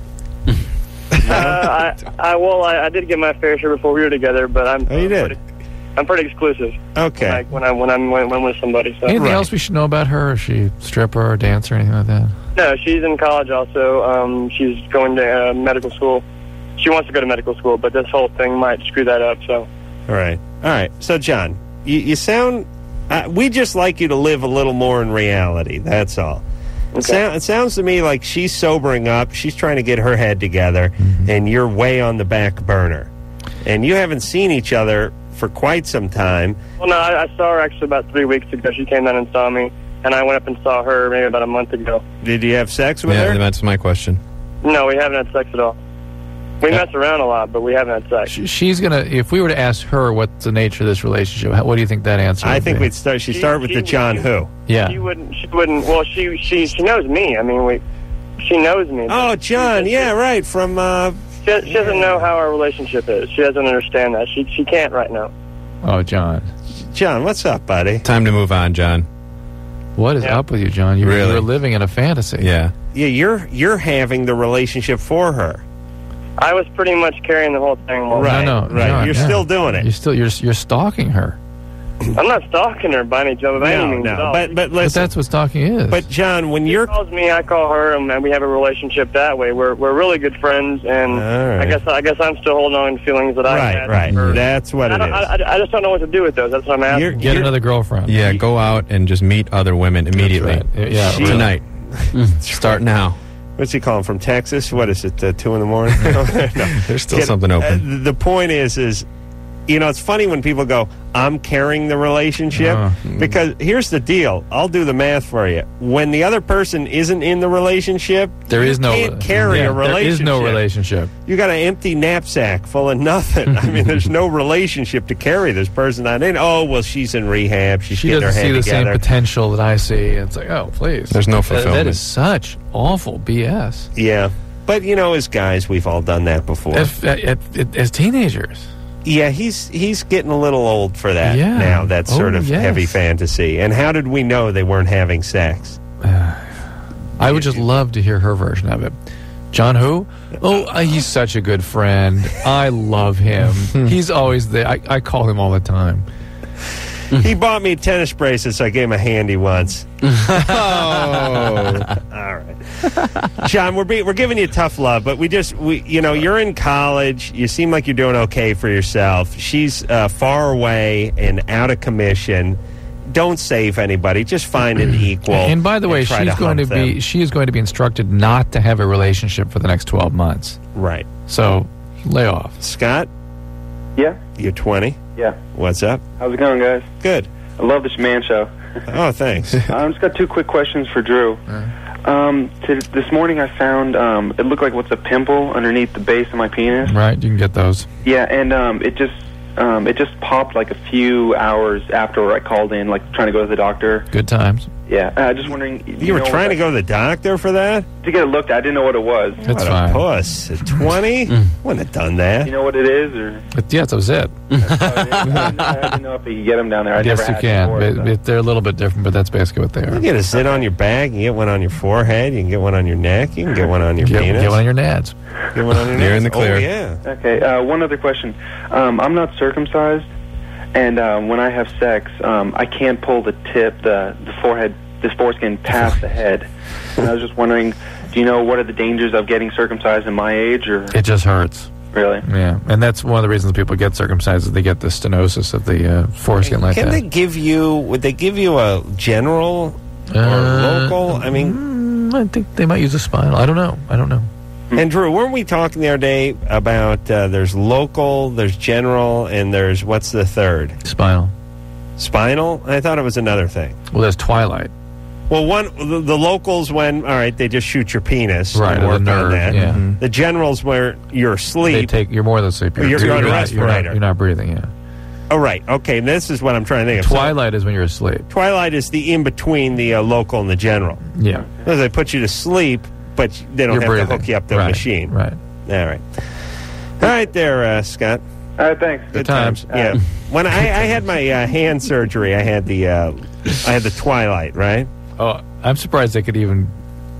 I did get my fair share before we were together, but I'm pretty exclusive. Okay. Like when I'm with somebody. So. Anything else we should know about her? Is she a stripper or dancer or anything like that? No, she's in college also. She's going to medical school. She wants to go to medical school, but this whole thing might screw that up. So. All right. So, John, you sound. We just like you to live a little more in reality. That's all. Okay. It sounds to me like she's sobering up. She's trying to get her head together, and you're way on the back burner. And you haven't seen each other for quite some time. Well, no, I saw her actually about 3 weeks ago. She came down and saw me, and I went up and saw her maybe about a month ago. Did you have sex with her? Yeah, that's my question. No, we haven't had sex at all. We mess around a lot, but we haven't had sex. She's gonna. If we were to ask her what's the nature of this relationship, what do you think that answer? I think we'd start. She'd start with the John who. Yeah. She wouldn't. Well, she knows me. I mean, she knows me. Oh, John. Yeah, right. From. She doesn't know how our relationship is. She doesn't understand that. She can't right now. Oh, John. John, what's up, buddy? Time to move on, John. What is up with you, John? You're living in a fantasy. Yeah. Yeah, you're having the relationship for her. I was pretty much carrying the whole thing. Right, no, right. John, you're still doing it. You're stalking her. I'm not stalking her by any means at all. But listen, but that's what stalking is. But John, when she calls me, I call her, and we have a relationship that way. We're really good friends, and right. I guess I'm still holding on to feelings that I had. Right. That's what it is. I just don't know what to do with those. That's what I'm asking. Get another girlfriend. Yeah, go out and just meet other women immediately. Right. Yeah, tonight. Start now. What's he calling from Texas? What is it? 2 in the morning? No. There's still something open. The point is, it's funny when people go, "I'm carrying the relationship," because here's the deal. I'll do the math for you. When the other person isn't in the relationship, you can't carry a relationship. There is no relationship. You got an empty knapsack full of nothing. I mean, there's no relationship to carry this person not in. Oh, well, she's in rehab. She's getting her head together. She doesn't see the same potential that I see. It's like, oh, please. There's no fulfillment. That is such awful BS. Yeah. But, as guys, we've all done that before. As teenagers. Yeah, he's getting a little old for that now, that sort of heavy fantasy. And how did we know they weren't having sex? I would just love to hear her version of it. John who? Oh, he's such a good friend. I love him. He's always there. I call him all the time. He bought me tennis bracelets. So I gave him a handy once. Oh, all right. John, we're giving you tough love, but you're in college. You seem like you're doing okay for yourself. She's far away and out of commission. Don't save anybody. Just find an equal. And by the way, she is going to be instructed not to have a relationship for the next 12 months. Right. So lay off. Scott? Yeah? You're 20? Yeah. What's up? How's it going, guys? Good. I love this man show. Oh, thanks. I just got 2 quick questions for Drew. This morning I found, it looked like what's a pimple underneath the base of my penis. Right, you can get those. Yeah, and it just popped like a few hours after I called in, like trying to go to the doctor. Good times. Yeah, just wondering. You were trying to go to the doctor for that? To get it looked at. I didn't know what it was. It's fine. Puss. At 20? Wouldn't have done that. You know what it is? Or? Yeah, that was it. I didn't know if you could get them down there. Yes, you can. They're a little bit different, but that's basically what they are. You get a zit on your back. You can get one on your forehead. You can get one on your neck. You can get one on your penis. Get one on your nads. Get one on your nads. You're in the clear. Oh, yeah. Okay, one other question. I'm not circumcised, and when I have sex, I can't pull the foreskin past the head. And I was just wondering, do you know what are the dangers of getting circumcised in my age? Or it just hurts. Really? Yeah, and that's one of the reasons people get circumcised is they get the stenosis of the foreskin like that. Would they give you a general or local? I mean, I think they might use a spinal. I don't know. And Drew, weren't we talking the other day about there's local, there's general, and there's, what's the third? Spinal. Spinal? I thought it was another thing. Well, there's twilight. Well, the locals when, all right, they just shoot your penis. Right, and work the nerve, on that. yeah. Mm-hmm. The general's where you're asleep. You're more than asleep. You're on a respirator. You're not breathing, yeah. Oh, right. Okay, this is what I'm trying to think of. Twilight is when you're asleep. Twilight is the in-between the local and the general. Yeah. Because they put you to sleep, but they don't have to hook you up to the machine. Right. All right. All right there, Scott. All right, thanks. Good times. Yeah. When I had my hand surgery, I had the Twilight, right? Oh, I'm surprised they could even.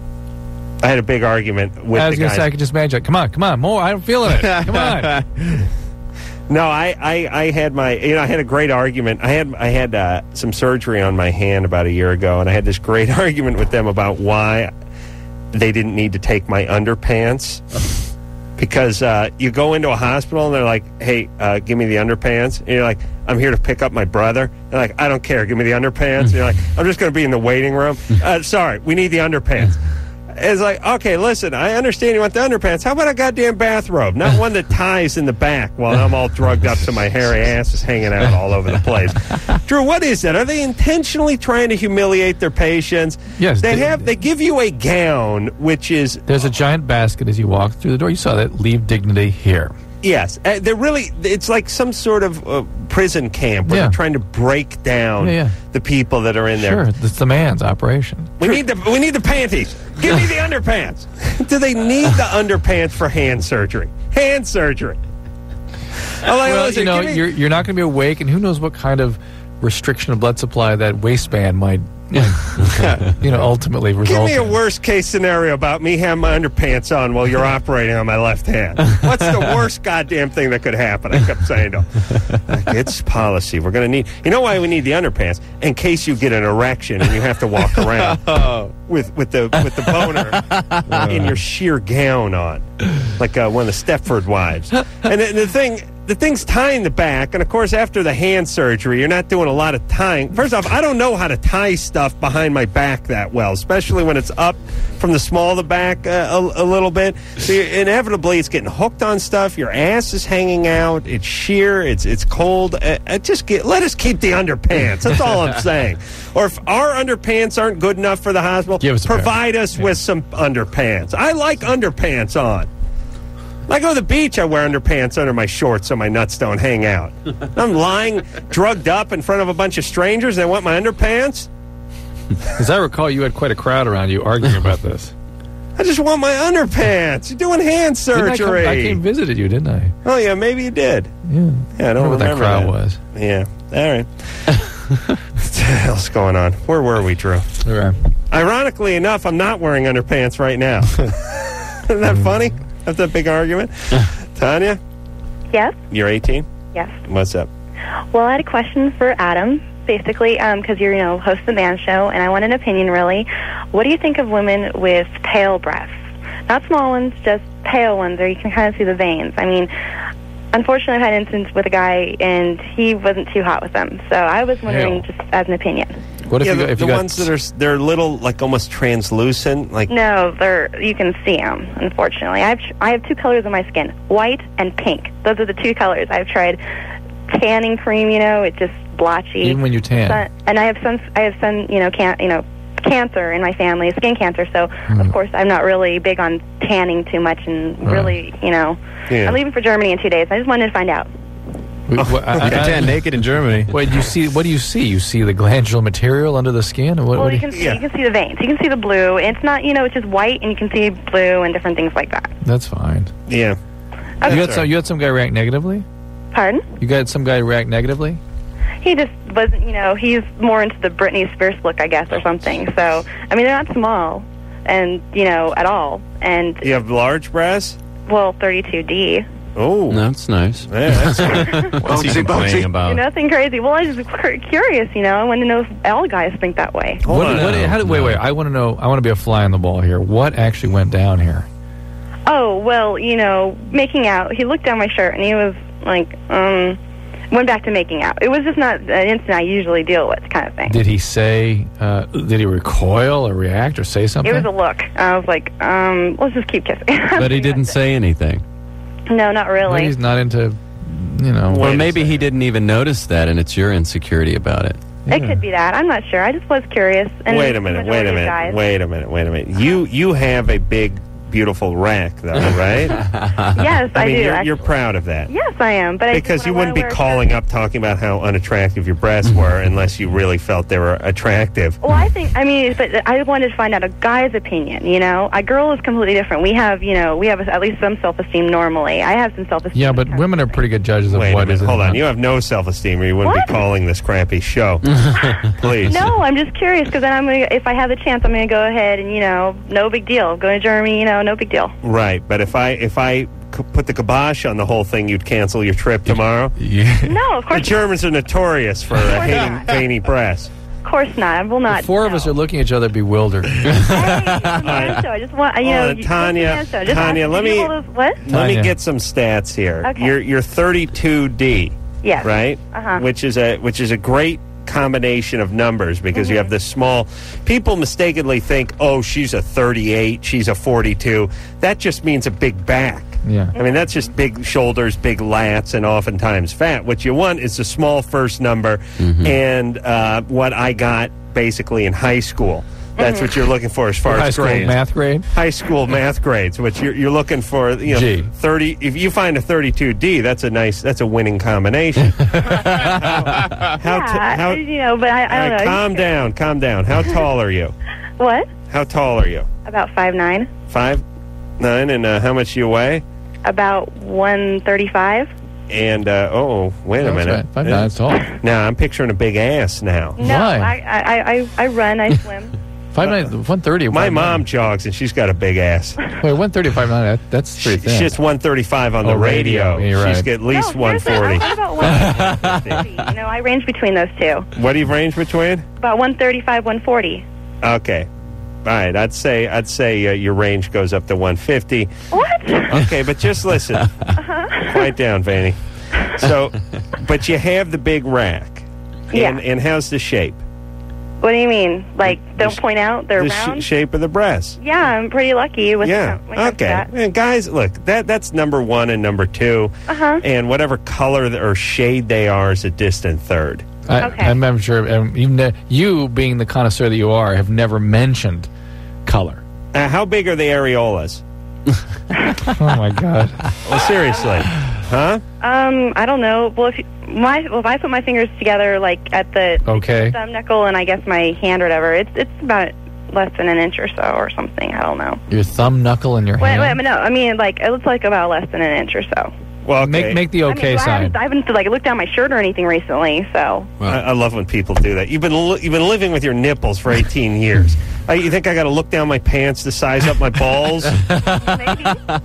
I had a big argument with the guys. I was going to say, I could just imagine. Come on, more. I'm feeling it. Come on. No, I had my, I had a great argument. I had some surgery on my hand about a year ago, and I had this great argument with them about why they didn't need to take my underpants. Because you go into a hospital and they're like, hey, give me the underpants. And you're like, I'm here to pick up my brother. They're like, I don't care. Give me the underpants. And you're like, I'm just going to be in the waiting room. Sorry, we need the underpants. It's like, okay, listen, I understand you want the underpants. How about a goddamn bathrobe? Not one that ties in the back while I'm all drugged up so my hairy ass is hanging out all over the place. Drew, what is that? Are they intentionally trying to humiliate their patients? Yes. They give you a gown, which is... There's a giant basket as you walk through the door. You saw that. Leave dignity here. Yes. They're really... It's like some sort of prison camp where they're trying to break down the people that are in there. Sure, it's the man's operation. We need the panties. Give me the underpants. Do they need the underpants for hand surgery? Hand surgery. Listen, you're not going to be awake, and who knows what kind of restriction of blood supply that waistband might ultimately result. Give me a worst case scenario about me having my underpants on while you're operating on my left hand. What's the worst goddamn thing that could happen? I kept saying to him, it's policy. We're going to need... You know why we need the underpants? In case you get an erection and you have to walk around with the boner in your sheer gown on, like one of the Stepford wives. And the thing's tying the back, and of course, after the hand surgery, you're not doing a lot of tying. First off, I don't know how to tie stuff behind my back that well, especially when it's up from the small of the back a little bit. So inevitably, it's getting hooked on stuff. Your ass is hanging out. It's sheer. It's cold. Let us keep the underpants. That's all I'm saying. Or if our underpants aren't good enough for the hospital, provide us with some underpants. I like underpants on. When I go to the beach, I wear underpants under my shorts so my nuts don't hang out. I'm lying drugged up in front of a bunch of strangers and I want my underpants. As I recall, you had quite a crowd around you arguing about this. I just want my underpants. You're doing hand surgery. I came visited you, didn't I? Oh, yeah, maybe you did. Yeah. I don't remember what that crowd was. Yeah. All right. What the hell's going on? Where were we, Drew? All right. Ironically enough, I'm not wearing underpants right now. Isn't that funny? That's a big argument. Tanya? Yes? You're 18? Yes. What's up? Well, I had a question for Adam, basically, because you're, host of the Man Show, and I want an opinion, really. What do you think of women with pale breasts? Not small ones, just pale ones, where you can kind of see the veins. I mean, unfortunately, I've had an instance with a guy, and he wasn't too hot with them. So I was wondering, just as an opinion. What if the ones that they're little, like almost translucent, like no, you can see them. Unfortunately, I have two colors on my skin, white and pink. Those are the two colors. I've tried tanning cream. It's just blotchy. Even when you tan. And I have cancer in my family, skin cancer. So of course I'm not really big on tanning too much, and really, I'm leaving for Germany in 2 days. I just wanted to find out. You can tan naked in Germany. Wait, what do you see? You see the glandular material under the skin? You can see the veins. You can see the blue. It's not, it's just white, and you can see blue and different things like that. That's fine. Yeah. Okay. You had some guy react negatively? Pardon? You got some guy react negatively? He just wasn't, he's more into the Britney Spears look, I guess, or something. So, I mean, they're not small, and, at all. And you have large breasts? Well, 32D. Oh, that's nice. Yeah, that's good. What's he complaining about? Nothing crazy. Well, I was just curious. I want to know if all guys think that way. Wait. I want to know. I want to be a fly on the ball here. What actually went down here? Oh well, making out. He looked down my shirt and he was like, went back to making out. It was just not an instant I usually deal with kind of thing. Did he say? Did he recoil or react or say something? It was a look. I was like, let's just keep kissing. But he didn't say anything. No, not really. Maybe he's not into, Or maybe he didn't even notice that, and it's your insecurity about it. It could be that. I'm not sure. I just was curious. And Wait a minute. You have a big, beautiful rack, though, right? Yes, I do. You're proud of that. Yes, I am. But because you wouldn't be calling up talking about how unattractive your breasts were unless you really felt they were attractive. Well, but I wanted to find out a guy's opinion. A girl is completely different. We have, at least some self-esteem normally. I have some self-esteem. Yeah, but women are pretty good judges of what is. Hold on, you have no self-esteem, or you wouldn't be calling this crappy show. Please. No, I'm just curious because then if I have the chance, I'm going to go ahead and no big deal. Going to Germany, no big deal. Right, but if I put the kibosh on the whole thing, you'd cancel your trip tomorrow? Yeah. No, of course The Germans are notorious for hating veiny breasts. Of course not. I will not. The four of us are looking at each other bewildered. Hey, I just want, Tanya, let me get some stats here. Okay. You're 32D. Yes. Right? Uh-huh. Which is a great combination of numbers because you have this small. People mistakenly think, oh, she's a 38, she's a 42. That just means a big back. Yeah. I mean, that's just big shoulders, big lats, and oftentimes fat. What you want is a small first number, and what I got basically in high school. That's what you're looking for as far as grades. Math grade? High school math grades, which you're looking for, 30. If you find a 32D, that's a winning combination. But I don't know. Calm down. How tall are you? What? How tall are you? About 5'9". 5'9", and how much do you weigh? About 135. And, wait a minute. Right. 5'9", that's tall. Now, I'm picturing a big ass now. No, Why? I run, I swim. 5'9", 130. My mom jogs, and she's got a big ass. Wait, 130, 5'9", that's pretty thin. She's 135 on the radio. Yeah, you're right. She's got at least 140. What about 140? I range between those two. What do you range between? About 135, 140. Okay. All right, I'd say your range goes up to 150. What? Okay, but just listen. Quiet down, Vanny. So, but you have the big rack. Yeah. And how's the shape? What do you mean? Like, don't point out they're the round? Shape of the breast. Yeah, I'm pretty lucky with Okay. And guys, look, that's number one and number two. And whatever color or shade they are is a distant third. I'm sure, even you, being the connoisseur that you are, have never mentioned color. How big are the areolas? Oh, my God. Well, seriously. Huh? I don't know. Well, if I put my fingers together, like at the thumb knuckle and I guess my hand or whatever, it's about less than an inch or so or something. I don't know. Your thumb knuckle and your hand? Wait, no. I mean, like it looks like about less than an inch or so. Well, make the sign. I haven't looked down my shirt or anything recently, so. Well, I love when people do that. You've been living with your nipples for 18 years. You think I got to look down my pants to size up my balls? Maybe.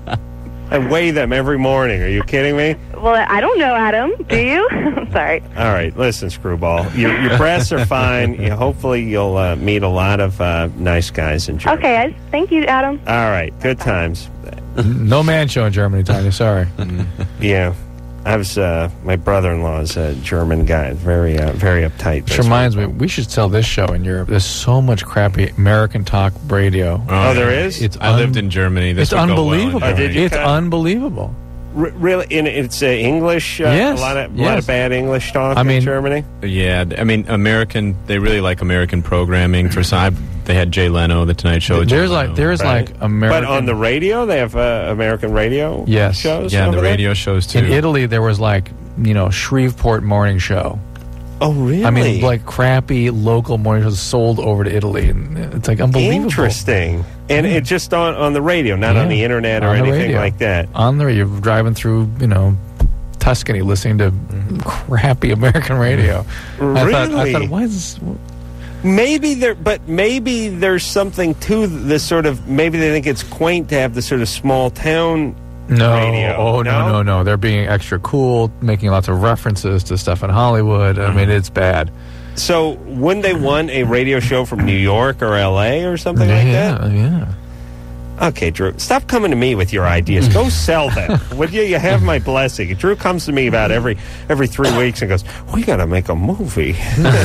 I weigh them every morning. Are you kidding me? Well, I don't know, Adam. Do you? I'm sorry. All right, listen, Screwball. Your breasts are fine. Hopefully, you'll meet a lot of nice guys in Germany. Okay, thank you, Adam. All right, good times. No man show in Germany, Tanya. Sorry. Yeah. I was my brother-in-law's a German guy, very uptight. Which reminds me, we should sell this show in Europe. There's so much crappy American talk radio. Oh, there is? I lived in Germany. It's unbelievable. It's unbelievable. Really, and it's English. Yes. A lot of bad English talk in Germany. Yeah, I mean, American. They really like American programming. For some, they had Jay Leno, The Tonight Show. There's like American. But on the radio, they have American radio. Shows. Yeah, over the there? radio shows too. In Italy, there was Shreveport morning show. Oh, really? I mean, like crappy local morning shows sold over to Italy, and it's like unbelievable. Interesting. And it's just on the radio, not on the internet or anything like that. On the radio, you're driving through, Tuscany, listening to crappy American radio. Really? I thought, why is this? Maybe there's something to this sort of. Maybe they think it's quaint to have this sort of small town. Radio. Oh, no. They're being extra cool, making lots of references to stuff in Hollywood. I mean, it's bad. So, wouldn't they want a radio show from New York or L.A. or something like that? Yeah. Okay, Drew, stop coming to me with your ideas. Go sell them. Would you? You have my blessing. Drew comes to me about every 3 weeks and goes, we got to make a movie.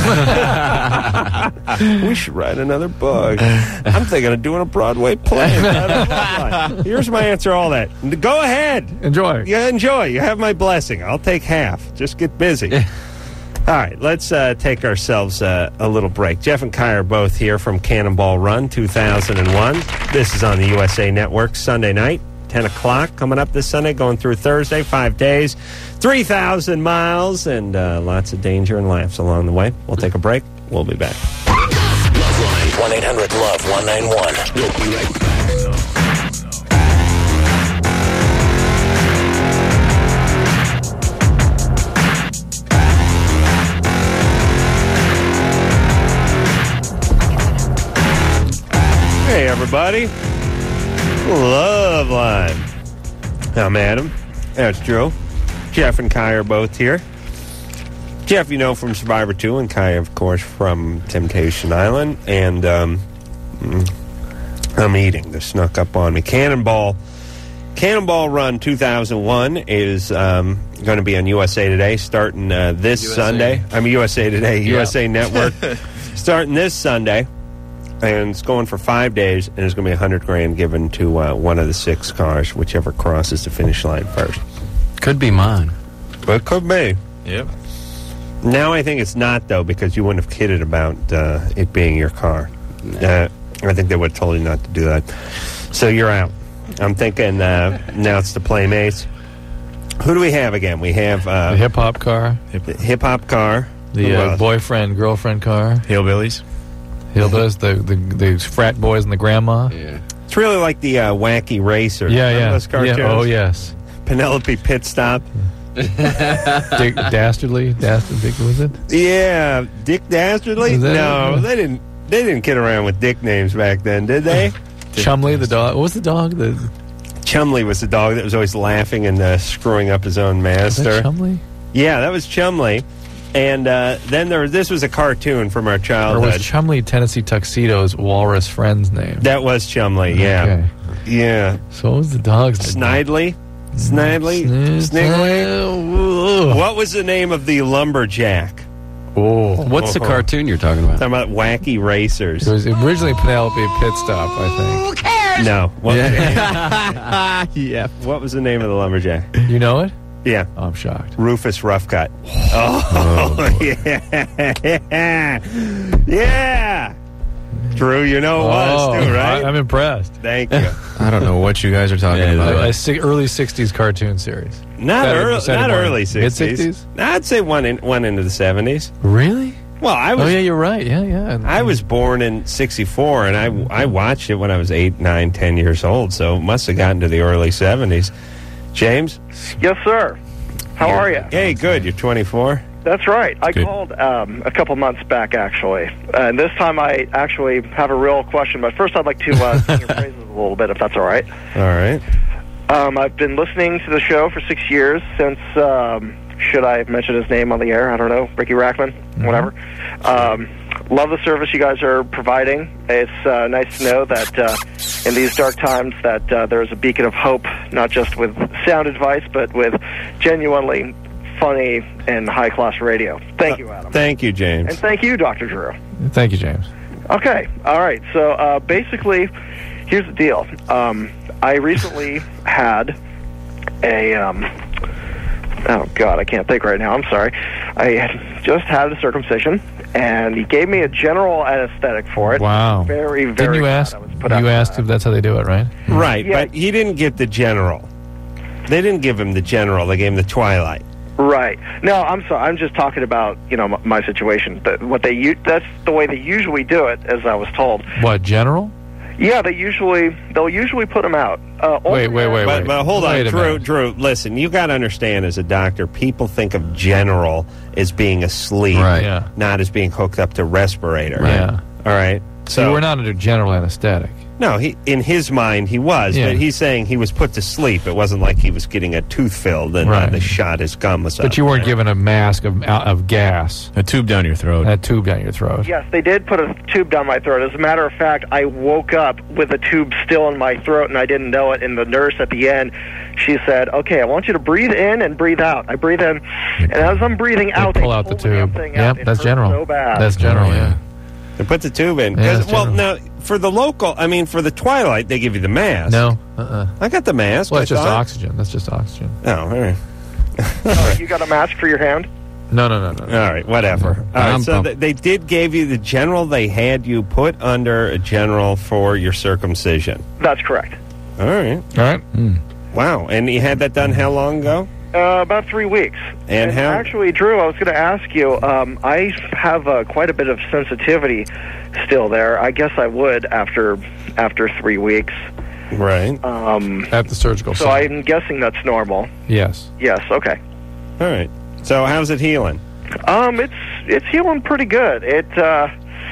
We should write another book. I'm thinking of doing a Broadway play. Here's my answer to all that. Go ahead. Enjoy. Yeah, enjoy. You have my blessing. I'll take half. Just get busy. All right, let's take ourselves a little break. Jeff and Kai are both here from Cannonball Run 2001. This is on the USA Network Sunday night, 10 o'clock, coming up this Sunday, going through Thursday, 5 days, 3,000 miles, and lots of danger and laughs along the way. We'll take a break. We'll be back. LoveLine, 1-800-LOVE-191. We'll be right back. Hey, everybody. LoveLine. I'm Adam. That's Drew. Jeff and Kai are both here. Jeff, you know, from Survivor 2, and Kai, of course, from Temptation Island. And I'm eating. They snuck up on me. Cannonball Run 2001 is going to be on USA Today starting this Sunday. USA Today, yeah. USA Network. Starting this Sunday. And it's going for 5 days, and there's going to be $100,000 given to one of the 6 cars, whichever crosses the finish line first. Could be mine. But it could be. Yep. Now I think it's not, though, because you wouldn't have kidded about it being your car. I think they would have told you not to do that. So you're out. I'm thinking now it's the Playmates. Who do we have again? We have the hip-hop car. Hip-hop car. The boyfriend-girlfriend car. Hillbillies. The frat boys and the grandma. Yeah. It's really like the Wacky Racer. Yeah. Those cartoons? Yeah. Oh, yes. Penelope Pit Stop. Dick Dastardly. Was it? Yeah, Dick Dastardly. No, they didn't kid around with dick names back then, did they? Chumley, the dog. What was the dog? Chumley was the dog that was always laughing and screwing up his own master. Was that Chumley? Yeah, that was Chumley. And then this was a cartoon from our childhood. Or was Chumley Tennessee Tuxedo's walrus friend's name? That was Chumley, yeah. Okay. Yeah. So what was the dog's name? Snidely? What was the name of the lumberjack? What's the cartoon you're talking about? Talking about Wacky Racers. It was originally Penelope Pit Stop, I think. Who cares? No. Yeah. What was the name of the lumberjack? You know it? Yeah. Oh, I'm shocked. Rufus Roughcut. Yeah. Yeah. Drew, you know it was too, right? I'm impressed. Thank you. I don't know what you guys are talking about. Early 60s cartoon series. Not early 60s. Mid-60s? I'd say one into the 70s. Really? Well, I was... Oh, yeah, you're right. Yeah. I was born in 64, and I watched it when I was 8, 9, 10 years old, so it must have gotten to the early 70s. James? Yes, sir. How are you? Hey, good. You're 24? That's right. I called a couple months back, actually. And this time I actually have a real question. But first I'd like to sing your praises a little bit, if that's all right. All right. I've been listening to the show for 6 years since, should I mention his name on the air? I don't know. Ricky Rackman? Whatever. Love the service you guys are providing. It's nice to know that in these dark times that there's a beacon of hope, not just with sound advice, but with genuinely funny and high-class radio. Thank you, Adam. Thank you, James. And thank you, Dr. Drew. Thank you, James. Okay. All right. So basically, here's the deal. I recently had a... oh, God, I can't think right now. I'm sorry. I had just had a circumcision, and he gave me a general anesthetic for it. Wow. Very, very Didn't you ask? You asked if that's how they do it, right? Right, yeah. But he didn't get the general. They didn't give him the general. They gave him the Twilight. Right. No, I'm sorry. I'm just talking about, my situation. That's the way they usually do it, as I was told. What, general? Yeah, they'll usually put them out. Wait. But hold on, Drew, listen, you got to understand as a doctor, people think of general as being asleep, not as being hooked up to respirator. Yeah. All right? So you were not under general anesthetic. No, in his mind he was, but he's saying he was put to sleep. It wasn't like he was getting a tooth filled and they shot his gums out. But you weren't given a mask of gas. A tube down your throat. Yes, they did put a tube down my throat. As a matter of fact, I woke up with a tube still in my throat, and I didn't know it. And the nurse at the end, she said, "Okay, I want you to breathe in and breathe out." I breathe in, and as I'm breathing out, they pull out the tube. Yep, that's general. So bad. That's general, yeah. They put the tube in. Now, for the for the Twilight, they give you the mask. No. I got the mask. Well, it's just oxygen. That's just oxygen. Oh, all right. You got a mask for your hand? No. All right, whatever. All right, so they did give you the general. They had you put under a general for your circumcision. That's correct. All right. Wow. And you had that done how long ago? About 3 weeks. And how? Actually, Drew, I was going to ask you, I have quite a bit of sensitivity still there. I guess I would after 3 weeks. Right. At the surgical so center. I'm guessing that's normal. Yes. Yes, okay. All right. So how's it healing? It's healing pretty good. I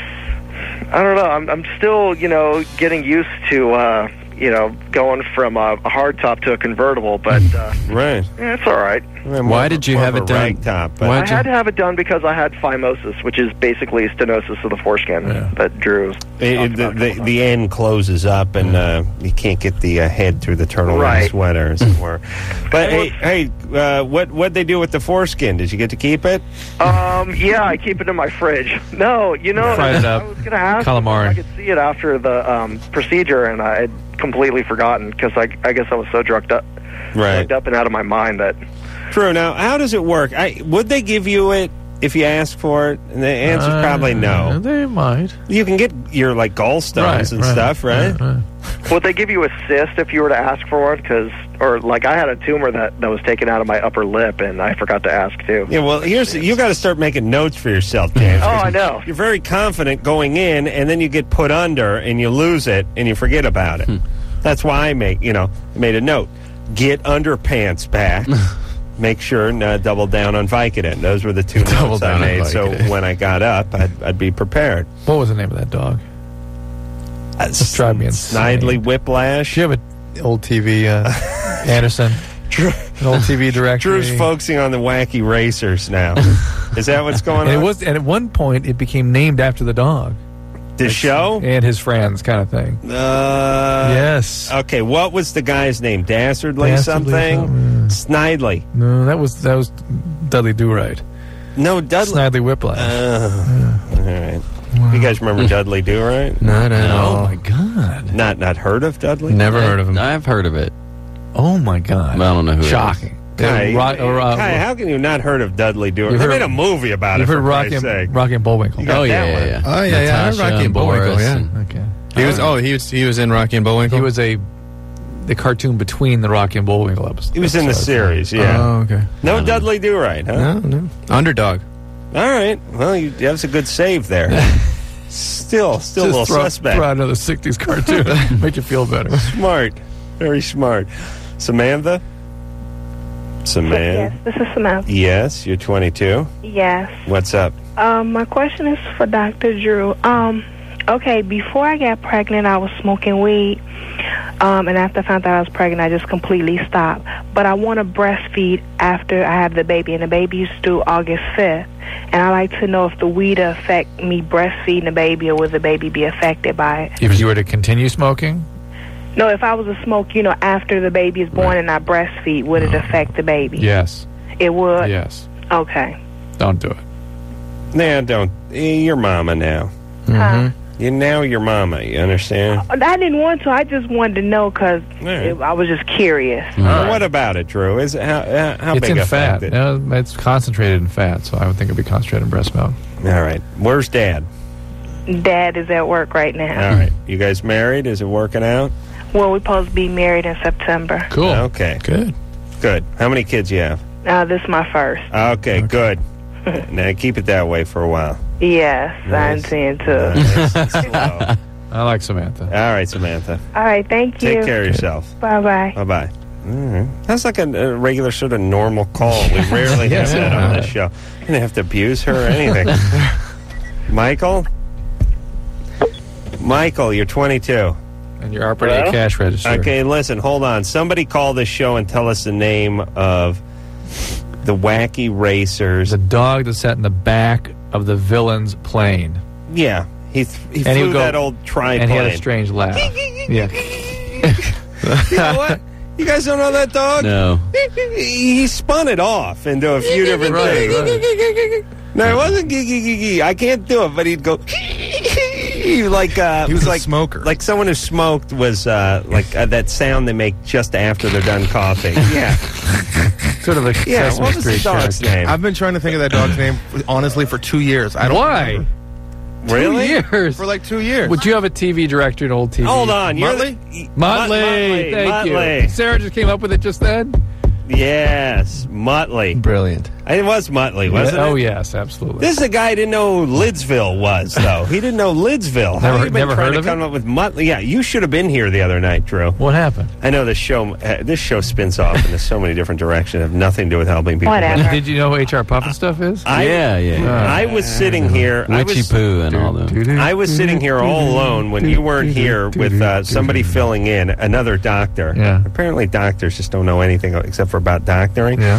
don't know. I'm still, getting used to, going from a hardtop to a convertible, but right. Yeah, it's all right. Why did you have it done? I had to have it done because I had phimosis, which is basically stenosis of the foreskin that Drew. The end closes up, and you can't get the head through the turtleneck sweater, as it were. But hey, what'd they do with the foreskin? Did you get to keep it? Yeah, I keep it in my fridge. No, I was going to ask if I could see it after the procedure, and I had completely forgotten because I guess I was so drugged up and out of my mind that. True. Now, how does it work? Would they give you it if you ask for it? And the answer's probably no. They might. You can get your gallstones and stuff, right? Would they give you a cyst if you were to ask for one? I had a tumor that was taken out of my upper lip, and I forgot to ask too. Yeah, well, you got to start making notes for yourself, James. I know. You're very confident going in, and then you get put under, and you lose it, and you forget about it. That's why I made a note. Get underpants back. Make sure and double down on Vicodin. Those were the two notes I made. So when I got up, I'd be prepared. What was the name of that dog? It's driving me insane. Snidely Whiplash. You have an old TV, Anderson. An old TV director. Drew's focusing on the wacky racers now. Is that what's going on? And at one point, it became named after the dog. The show? And his friends kind of thing. Yes. Okay, what was the guy's name? Dastardly something? Snidely. No, that was Dudley Do-Right. No, Dudley. Snidely Whiplash. All right. Wow. You guys remember Dudley Do-Right? Not at all. Oh, my God. Not heard of Dudley? Never heard of him. I've heard of it. Oh, my God. I don't know who Shocking. Kai, how can you not heard of Dudley Do-Right? They made a movie about it, for Christ's sake. Rocky and Bullwinkle. Oh, yeah. Oh, yeah. I heard Rocky and Bullwinkle, Okay. He was in Rocky and Bullwinkle? He was the cartoon between the Rocky and Bullwinkle episodes. He was in the series, yeah. Oh, okay. No Dudley Do-Right, huh? No. Underdog. All right. Well, that was a good save there. Still a little suspect. Throw out another 60s cartoon. Make you feel better. Smart. Very smart. Samantha? Yes, this is Samantha. Yes, you're 22. Yes. What's up? My question is for Dr. Drew. Okay, before I got pregnant, I was smoking weed. And after I found out I was pregnant, I just completely stopped. But I want to breastfeed after I have the baby, and the baby is due August 5th. And I'd like to know if the weed affect me breastfeeding the baby, or will the baby be affected by it? If you were to continue smoking? No, if I was to smoke, after the baby is born and I breastfeed, would it affect the baby? Yes. It would? Yes. Okay. Don't do it. Nah, don't. You're mama now. You're now your mama, you understand? I didn't want to. I just wanted to know because I was just curious. What about it, Drew? How it's big in a fat. fact? It's concentrated in fat, so I would think it would be concentrated in breast milk. All right. Where's Dad? Dad is at work right now. All right. You guys married? Is it working out? Well, we're supposed to be married in September. Cool. Okay. Good. How many kids you have? This is my first. Okay, good. Now keep it that way for a while. Yes, nice. I intend to. Nice. I like Samantha. All right, Samantha. All right, thank you. Take care of yourself. Bye-bye. Bye-bye. That's like a regular sort of normal call. We rarely have that on this show. You didn't have to abuse her or anything. Michael, you're 22. And you're operating a cash register. Okay, listen, hold on. Somebody call this show and tell us the name of the wacky racers. The dog that sat in the back of the villain's plane. Yeah. He flew that old triplane. And he had a strange laugh. Yeah. You know what? You guys don't know that dog? No. He spun it off into a few different things. Right. No, it wasn't gee. I can't do it, but he'd go like he was like a smoker. Like someone who smoked was that sound they make just after they're done coughing. Yeah. Sort of like Sesame Street. What was the dog's name? I've been trying to think of that dog's name honestly for 2 years. I don't remember. Really? 2 years. For like 2 years. Would you have a TV director, an old TV? Hold on. Motley? Thank you. Sarah just came up with it just then? Yes. Motley. Brilliant. It was Motley, wasn't it? Oh, yes, absolutely. This is a guy who didn't know who Lidsville was, though. He didn't know Lidsville. How have you been trying to come up with Motley? Yeah, you should have been here the other night, Drew. What happened? I know this show spins off into so many different directions. Have nothing to do with helping people. Whatever. Did you know who HR Puffin stuff is? I was sitting here. Witchy Poo and all that. I was sitting here all alone when you weren't here with somebody filling in, another doctor. Yeah. Apparently doctors just don't know anything except for about doctoring. Yeah.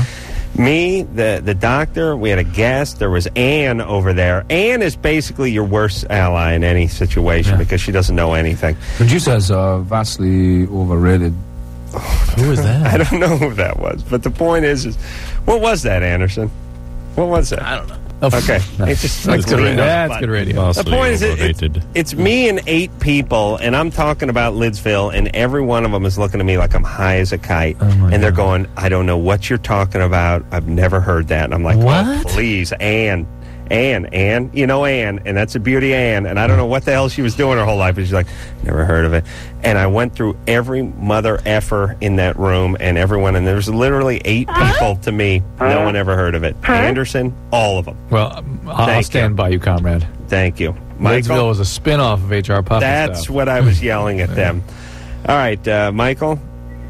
Me, the doctor, we had a guest. There was Ann over there. Ann is basically your worst ally in any situation because she doesn't know anything. Producer's vastly overrated. Who was that? I don't know who that was. But the point is what was that, Anderson? What was that? I don't know. Okay. It's just that's good radio. That's good radio. The point is, it's me and 8 people, and I'm talking about Lidsville, and every one of them is looking at me like I'm high as a kite. And they're going, I don't know what you're talking about. I've never heard that. And I'm like, oh, please, Ann. You know Ann, and that's the beauty of Ann. And I don't know what the hell she was doing her whole life, but she's like, never heard of it. And I went through every mother effer in that room, and everyone, and there's literally 8 people to me. No one ever heard of it. Anderson, all of them. Well, I'll stand by you, comrade. Thank you. Michael Lidsville was a spin-off of HR Puff. That's what I was yelling at them. All right, Michael?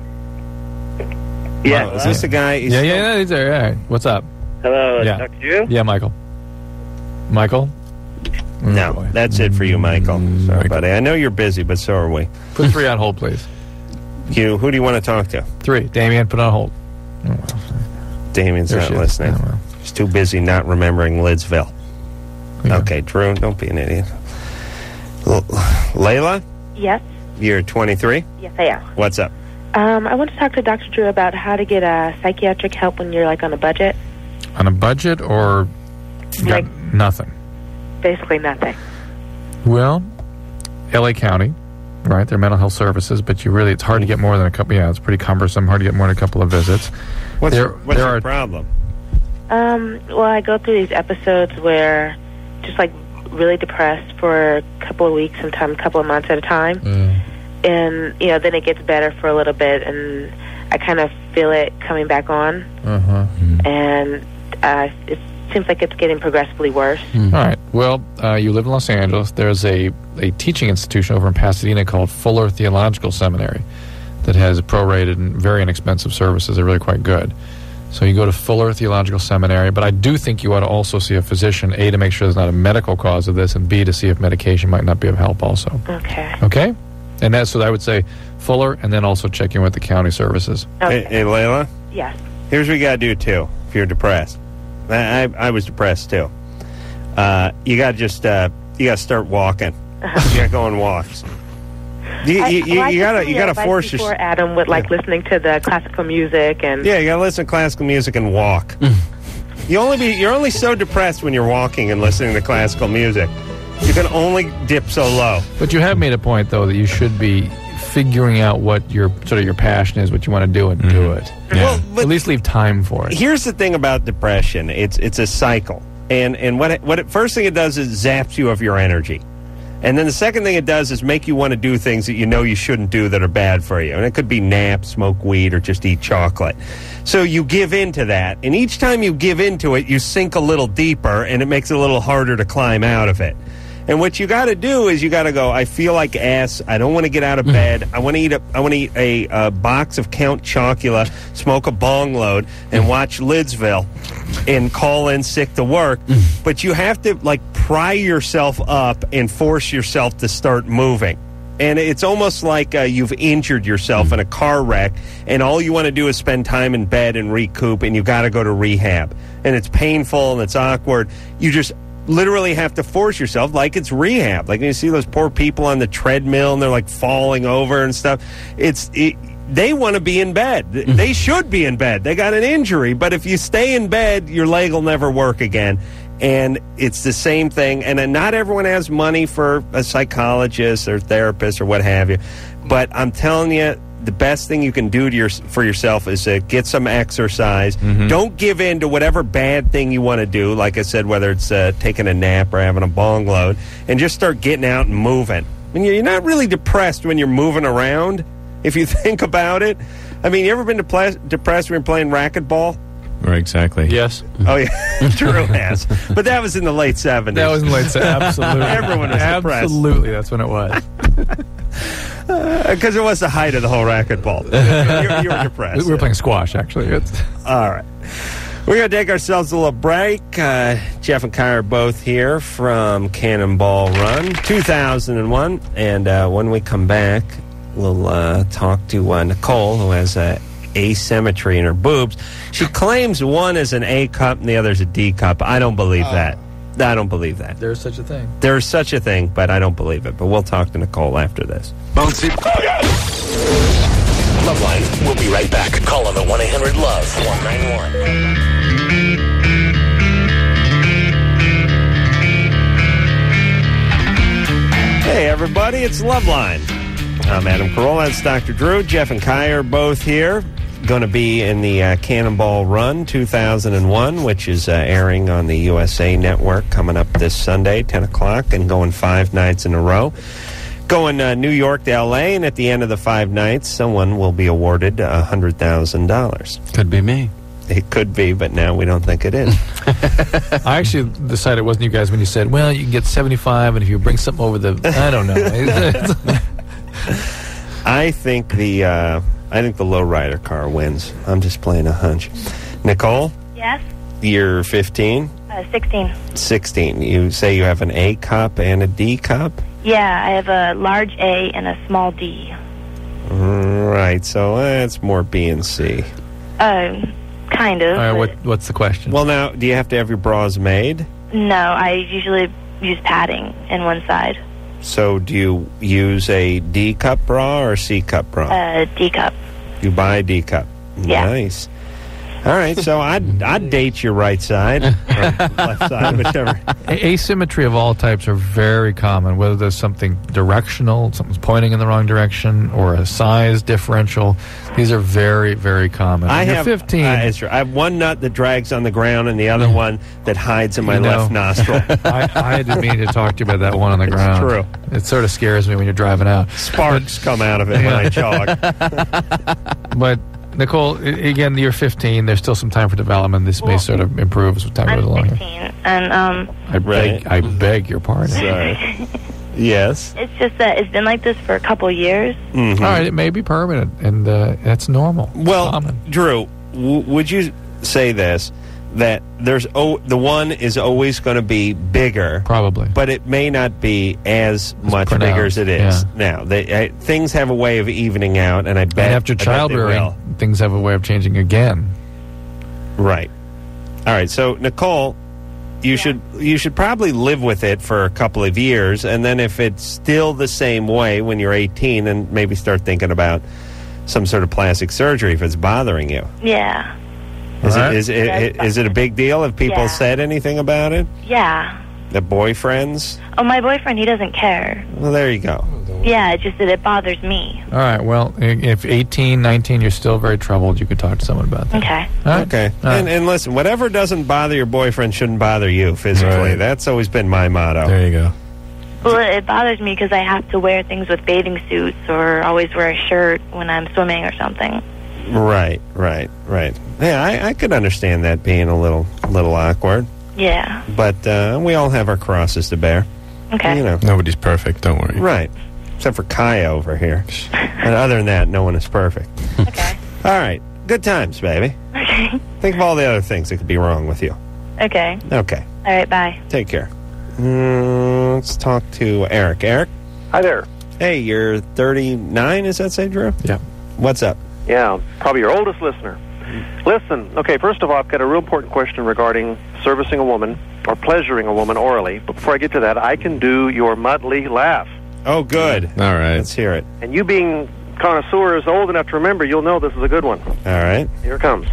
Yeah. Is this the guy? Yeah, he's there. Yeah. What's up? Hello, yeah. Dr. Drew? Yeah, Michael. Michael? No, that's it for you, Michael. Sorry, buddy. I know you're busy, but so are we. Put 3 on hold, please. Who do you want to talk to? 3. Damien, put on hold. Damien's not listening. He's too busy not remembering Lidsville. Yeah. Okay, Drew, don't be an idiot. Layla? Yes? You're 23? Yes, I am. What's up? I want to talk to Dr. Drew about how to get psychiatric help when you're, like, on a budget. On a budget or nothing? Basically nothing. Well, L.A. County, right? They're mental health services, but it's hard to get more than a couple. Yeah, it's pretty cumbersome. Hard to get more than a couple of visits. What's your problem? Well, I go through these episodes where just like really depressed for a couple of weeks, sometimes a couple of months at a time, and then it gets better for a little bit, and I kind of feel it coming back on, and it seems like it's getting progressively worse. All right. Well, you live in Los Angeles. There's a teaching institution over in Pasadena called Fuller Theological Seminary that has prorated and very inexpensive services. They're really quite good. So you go to Fuller Theological Seminary, but I do think you ought to also see a physician, A, to make sure there's not a medical cause of this, and B, to see if medication might not be of help also. Okay? And that's what I would say, Fuller, and then also check in with the county services. Hey, Layla? Yes. Here's what you got to do, too, if you're depressed. I was depressed, too. You got to just, you got to start walking. You got to go on walks. You gotta force yourself. Adam with listening to the classical music and you gotta listen to classical music and walk. You're only so depressed when you're walking and listening to classical music. You can only dip so low. But you have made a point though that you should be figuring out what your passion is, what you want to do, and do it. Yeah. Well, at least leave time for it. Here's the thing about depression: it's a cycle, and what first thing it does is zaps you of your energy. And then the second thing it does is make you want to do things that you know you shouldn't do that are bad for you. And it could be nap, smoke weed, or just eat chocolate. So you give in to that. And each time you give into it, you sink a little deeper, and it makes it a little harder to climb out of it. And what you got to do is you got to go, I feel like ass. I don't want to get out of bed. I want to eat a box of Count Chocula, smoke a bong load, and watch Lidsville and call in sick to work. But you have to, pry yourself up and force yourself to start moving. And it's almost like you've injured yourself in a car wreck, and all you want to do is spend time in bed and recoup, and you got to go to rehab. And it's painful, and it's awkward. You just literally have to force yourself like it's rehab. Like you see those poor people on the treadmill, and they're falling over and stuff. They want to be in bed. They should be in bed. They got an injury, but if you stay in bed, your leg will never work again. And it's the same thing. And then not everyone has money for a psychologist or therapist or what have you. But I'm telling you, the best thing you can do for yourself is to get some exercise. Don't give in to whatever bad thing you want to do. Like I said, whether it's taking a nap or having a bong load, and just start getting out and moving. I mean, you're not really depressed when you're moving around, if you think about it. I mean, you ever been depressed when you're playing racquetball? Right, exactly. Yes. Oh, yeah. Drew has. But that was in the late 70s. That was in the late 70s. Absolutely. Everyone was depressed. Absolutely. That's when it was. Because it was the height of the whole racquetball. You were depressed. We were playing squash, actually. All right. We're going to take ourselves a little break. Jeff and Kai are both here from Cannonball Run, 2001. And when we come back, we'll talk to Nicole, who has asymmetry in her boobs. She claims one is an A cup and the other is a D cup. I don't believe that. I don't believe that. There's such a thing. There's such a thing, but I don't believe it. But we'll talk to Nicole after this. Bouncy. LoveLine. We'll be right back. Call on the 1-800-LOVE-191. Hey, everybody, it's LoveLine. I'm Adam Carolla. That's Dr. Drew. Jeff and Kai are both here. Going to be in the Cannonball Run 2001, which is airing on the USA Network coming up this Sunday, 10 o'clock, and going 5 nights in a row. Going New York to L.A., and at the end of the 5 nights, someone will be awarded $100,000. Could be me. It could be, but now we don't think it is. I actually decided it wasn't you guys when you said, well, you can get 75, and if you bring something over the... I don't know. I think the lowrider car wins. I'm just playing a hunch. Nicole? Yes? You're 15? 16. 16. You say you have an A cup and a D cup? Yeah, I have a large A and a small D. Right, so it's more B and C. Kind of. All right, what's the question? Well, now, do you have to have your bras made? No, I usually use padding in one side. So do you use a D cup bra or a C cup bra? D cup. You buy a D cup. Yeah. Nice. All right, so I'd date your right side or left side, whichever. Asymmetry of all types are very common, whether there's something directional, something's pointing in the wrong direction, or a size differential. These are very, very common. I have 15. It's true. I have one nut that drags on the ground and the other one that hides in my left nostril. I didn't mean to talk to you about that one on the ground. It's true. It sort of scares me when you're driving out. Sparks come out of it when I jog. But Nicole, again, you're 15. There's still some time for development. This may sort of improve as time goes along. I'm 16, and I beg your pardon. Sorry. Yes. It's just that it's been like this for a couple years. Mm-hmm. All right, it may be permanent, and that's normal. Well, common. Drew, would you say this? That the one is always going to be bigger, probably, but it may not be as much bigger as it is now. Things have a way of evening out, and I bet after childbearing, things have a way of changing again. Right. All right. So Nicole, you should probably live with it for a couple of years, and then if it's still the same way when you're 18, then maybe start thinking about some sort of plastic surgery if it's bothering you. Yeah. Is it a big deal? Have people said anything about it? Yeah. The boyfriends? Oh, my boyfriend, he doesn't care. Well, there you go. Yeah, it's just that it bothers me. All right, well, if 18, 19, you're still very troubled, you could talk to someone about that. Okay. Right. Okay. Right. And listen, whatever doesn't bother your boyfriend shouldn't bother you physically. Right. That's always been my motto. There you go. Well, it bothers me because I have to wear things with bathing suits or always wear a shirt when I'm swimming or something. Right. Yeah, I could understand that being a little awkward. Yeah. But we all have our crosses to bear. Okay. You know. Nobody's perfect, don't worry. Right. Except for Kaya over here. And other than that, no one is perfect. Okay. All right. Good times, baby. Okay. Think of all the other things that could be wrong with you. Okay. Okay. All right, bye. Take care. Let's talk to Eric. Eric? Hi there. Hey, you're 39, is that say, Drew? Yeah. What's up? Yeah, probably your oldest listener. Listen, okay, first of all, I've got a real important question regarding servicing a woman or pleasuring a woman orally. But before I get to that, I can do your Mudley laugh. Oh, good. All right. Let's hear it. And you being connoisseurs old enough to remember, you'll know this is a good one. All right. Here it comes.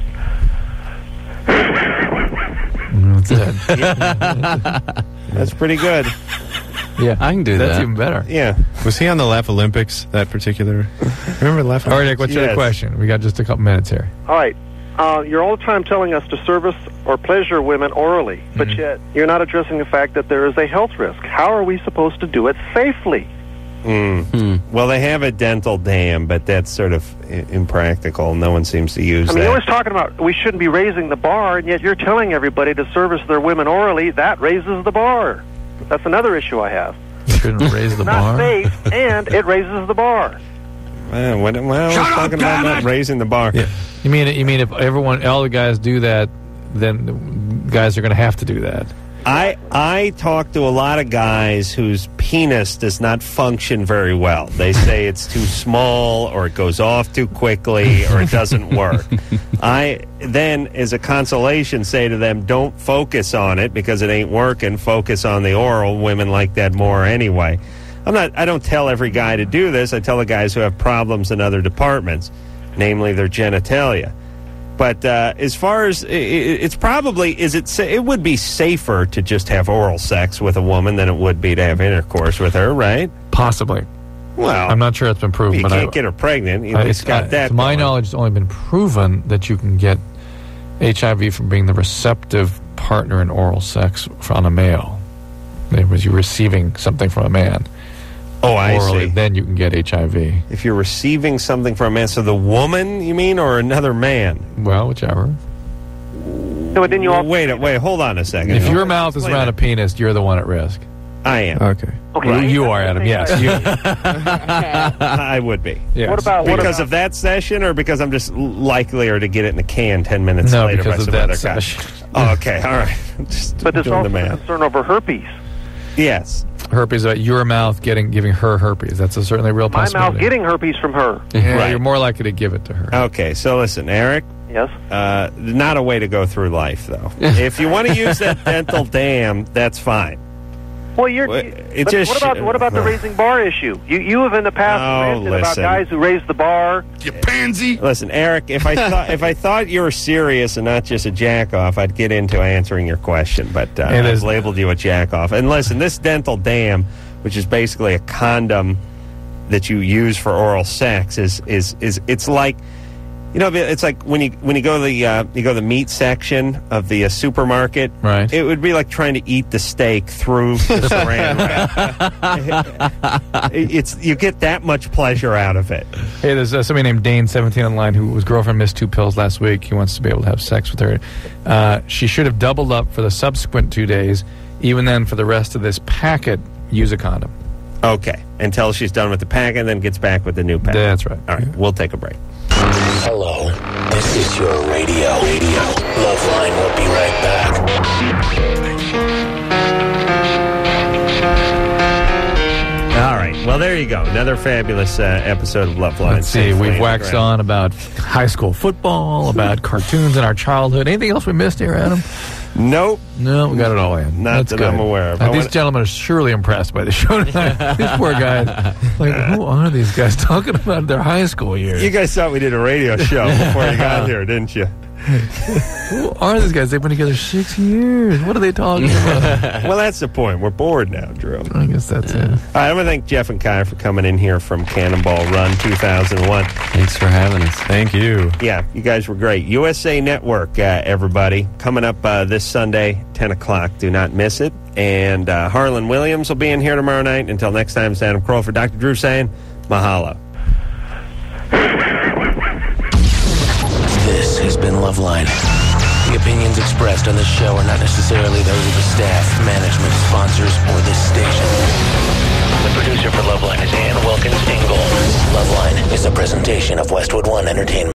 That's it. That's pretty good. Yeah, I can do that. That's even better. Yeah. Was he on the Laugh Olympics, that particular? Remember Laugh Olympics? All right, Nick, what's your question? We got just a couple minutes here. All right. You're all the time telling us to service or pleasure women orally, but yet you're not addressing the fact that there is a health risk. How are we supposed to do it safely? Well, they have a dental dam, but that's sort of impractical. No one seems to use that. You're always talking about we shouldn't be raising the bar, and yet you're telling everybody to service their women orally. That raises the bar. That's another issue I have. Shouldn't raise the bar. Not safe, and it raises the bar. I was talking about not raising the bar. Yeah. You mean if all the guys do that, then the guys are going to have to do that? I talk to a lot of guys whose penis does not function very well. They say it's too small, or it goes off too quickly, or it doesn't work. I then, as a consolation, say to them, don't focus on it because it ain't working. Focus on the oral. Women like that more anyway. I don't tell every guy to do this. I tell the guys who have problems in other departments, namely their genitalia. But as far as it's probably, it would be safer to just have oral sex with a woman than it would be to have intercourse with her, right? Possibly. Well, I'm not sure it's been proven. You can't get her pregnant. It's got that. To my knowledge, it's only been proven that you can get HIV from being the receptive partner in oral sex on a male. In other words, you're receiving something from a man. Oh, I orally, see. Then you can get HIV. If you're receiving something from a man, so the woman, you mean, or another man? Well, whichever. No, but then you wait, hold on a second. If your mouth is around a penis, you're the one at risk. I am. Okay. Okay. You are, Adam. Yes. I would be. Yes. Because of that session, or because I'm just likelier to get it in a can 10 minutes no, later because by of some that other session. guy? Oh, okay, all right. Just But there's doing also the math. concern over herpes. Yes. Herpes about your mouth giving her herpes. That's a certainly real My possibility. mouth getting herpes from her. Yeah, Right. You're more likely to give it to her. Okay, so listen, Eric. Yes. Not a way to go through life, though. If you want to use that dental dam, that's fine. Well, what about the raising bar issue? You have in the past ranted about guys who raise the bar. You pansy. Listen, Eric, if I thought you were serious and not just a jack off, I'd get into answering your question. But I've labeled you a jack off. And listen, this dental dam, which is basically a condom that you use for oral sex, is it's like. It's like when you go to the meat section of the supermarket. Right. It would be like trying to eat the steak through the saran wrap. You get that much pleasure out of it. Hey, there's somebody named Dane, 17 online, whose girlfriend missed 2 pills last week. He wants to be able to have sex with her. She should have doubled up for the subsequent 2 days. Even then, for the rest of this packet, use a condom. Okay, until she's done with the packet, and then gets back with the new packet. That's right. All right, we'll take a break. Hello, this is your radio. LoveLine will be right back. All right, well, there you go. Another fabulous episode of LoveLine. Let's see, we've waxed on about high school football, about cartoons in our childhood. Anything else we missed here, Adam? Nope. No, we got it all in. Not That's that good. I'm aware of. These gentlemen are surely impressed by the show tonight. These poor guys. Like, who are these guys talking about their high school years? You guys thought we did a radio show before you got here, didn't you? Who are these guys? They've been together 6 years. What are they talking about? Well, that's the point. We're bored now, Drew. I guess that's it. All right, I'm going to thank Jeff and Kai for coming in here from Cannonball Run 2001. Thanks for having us. Thank you. Yeah, you guys were great. USA Network, everybody. Coming up this Sunday, 10 o'clock. Do not miss it. And Harlan Williams will be in here tomorrow night. Until next time, it's Adam Kroll for Dr. Drew saying mahalo. This has been LoveLine. The opinions expressed on this show are not necessarily those of the staff, management, sponsors, or this station. The producer for LoveLine is Ann Wilkins Ingle. LoveLine is a presentation of Westwood One Entertainment.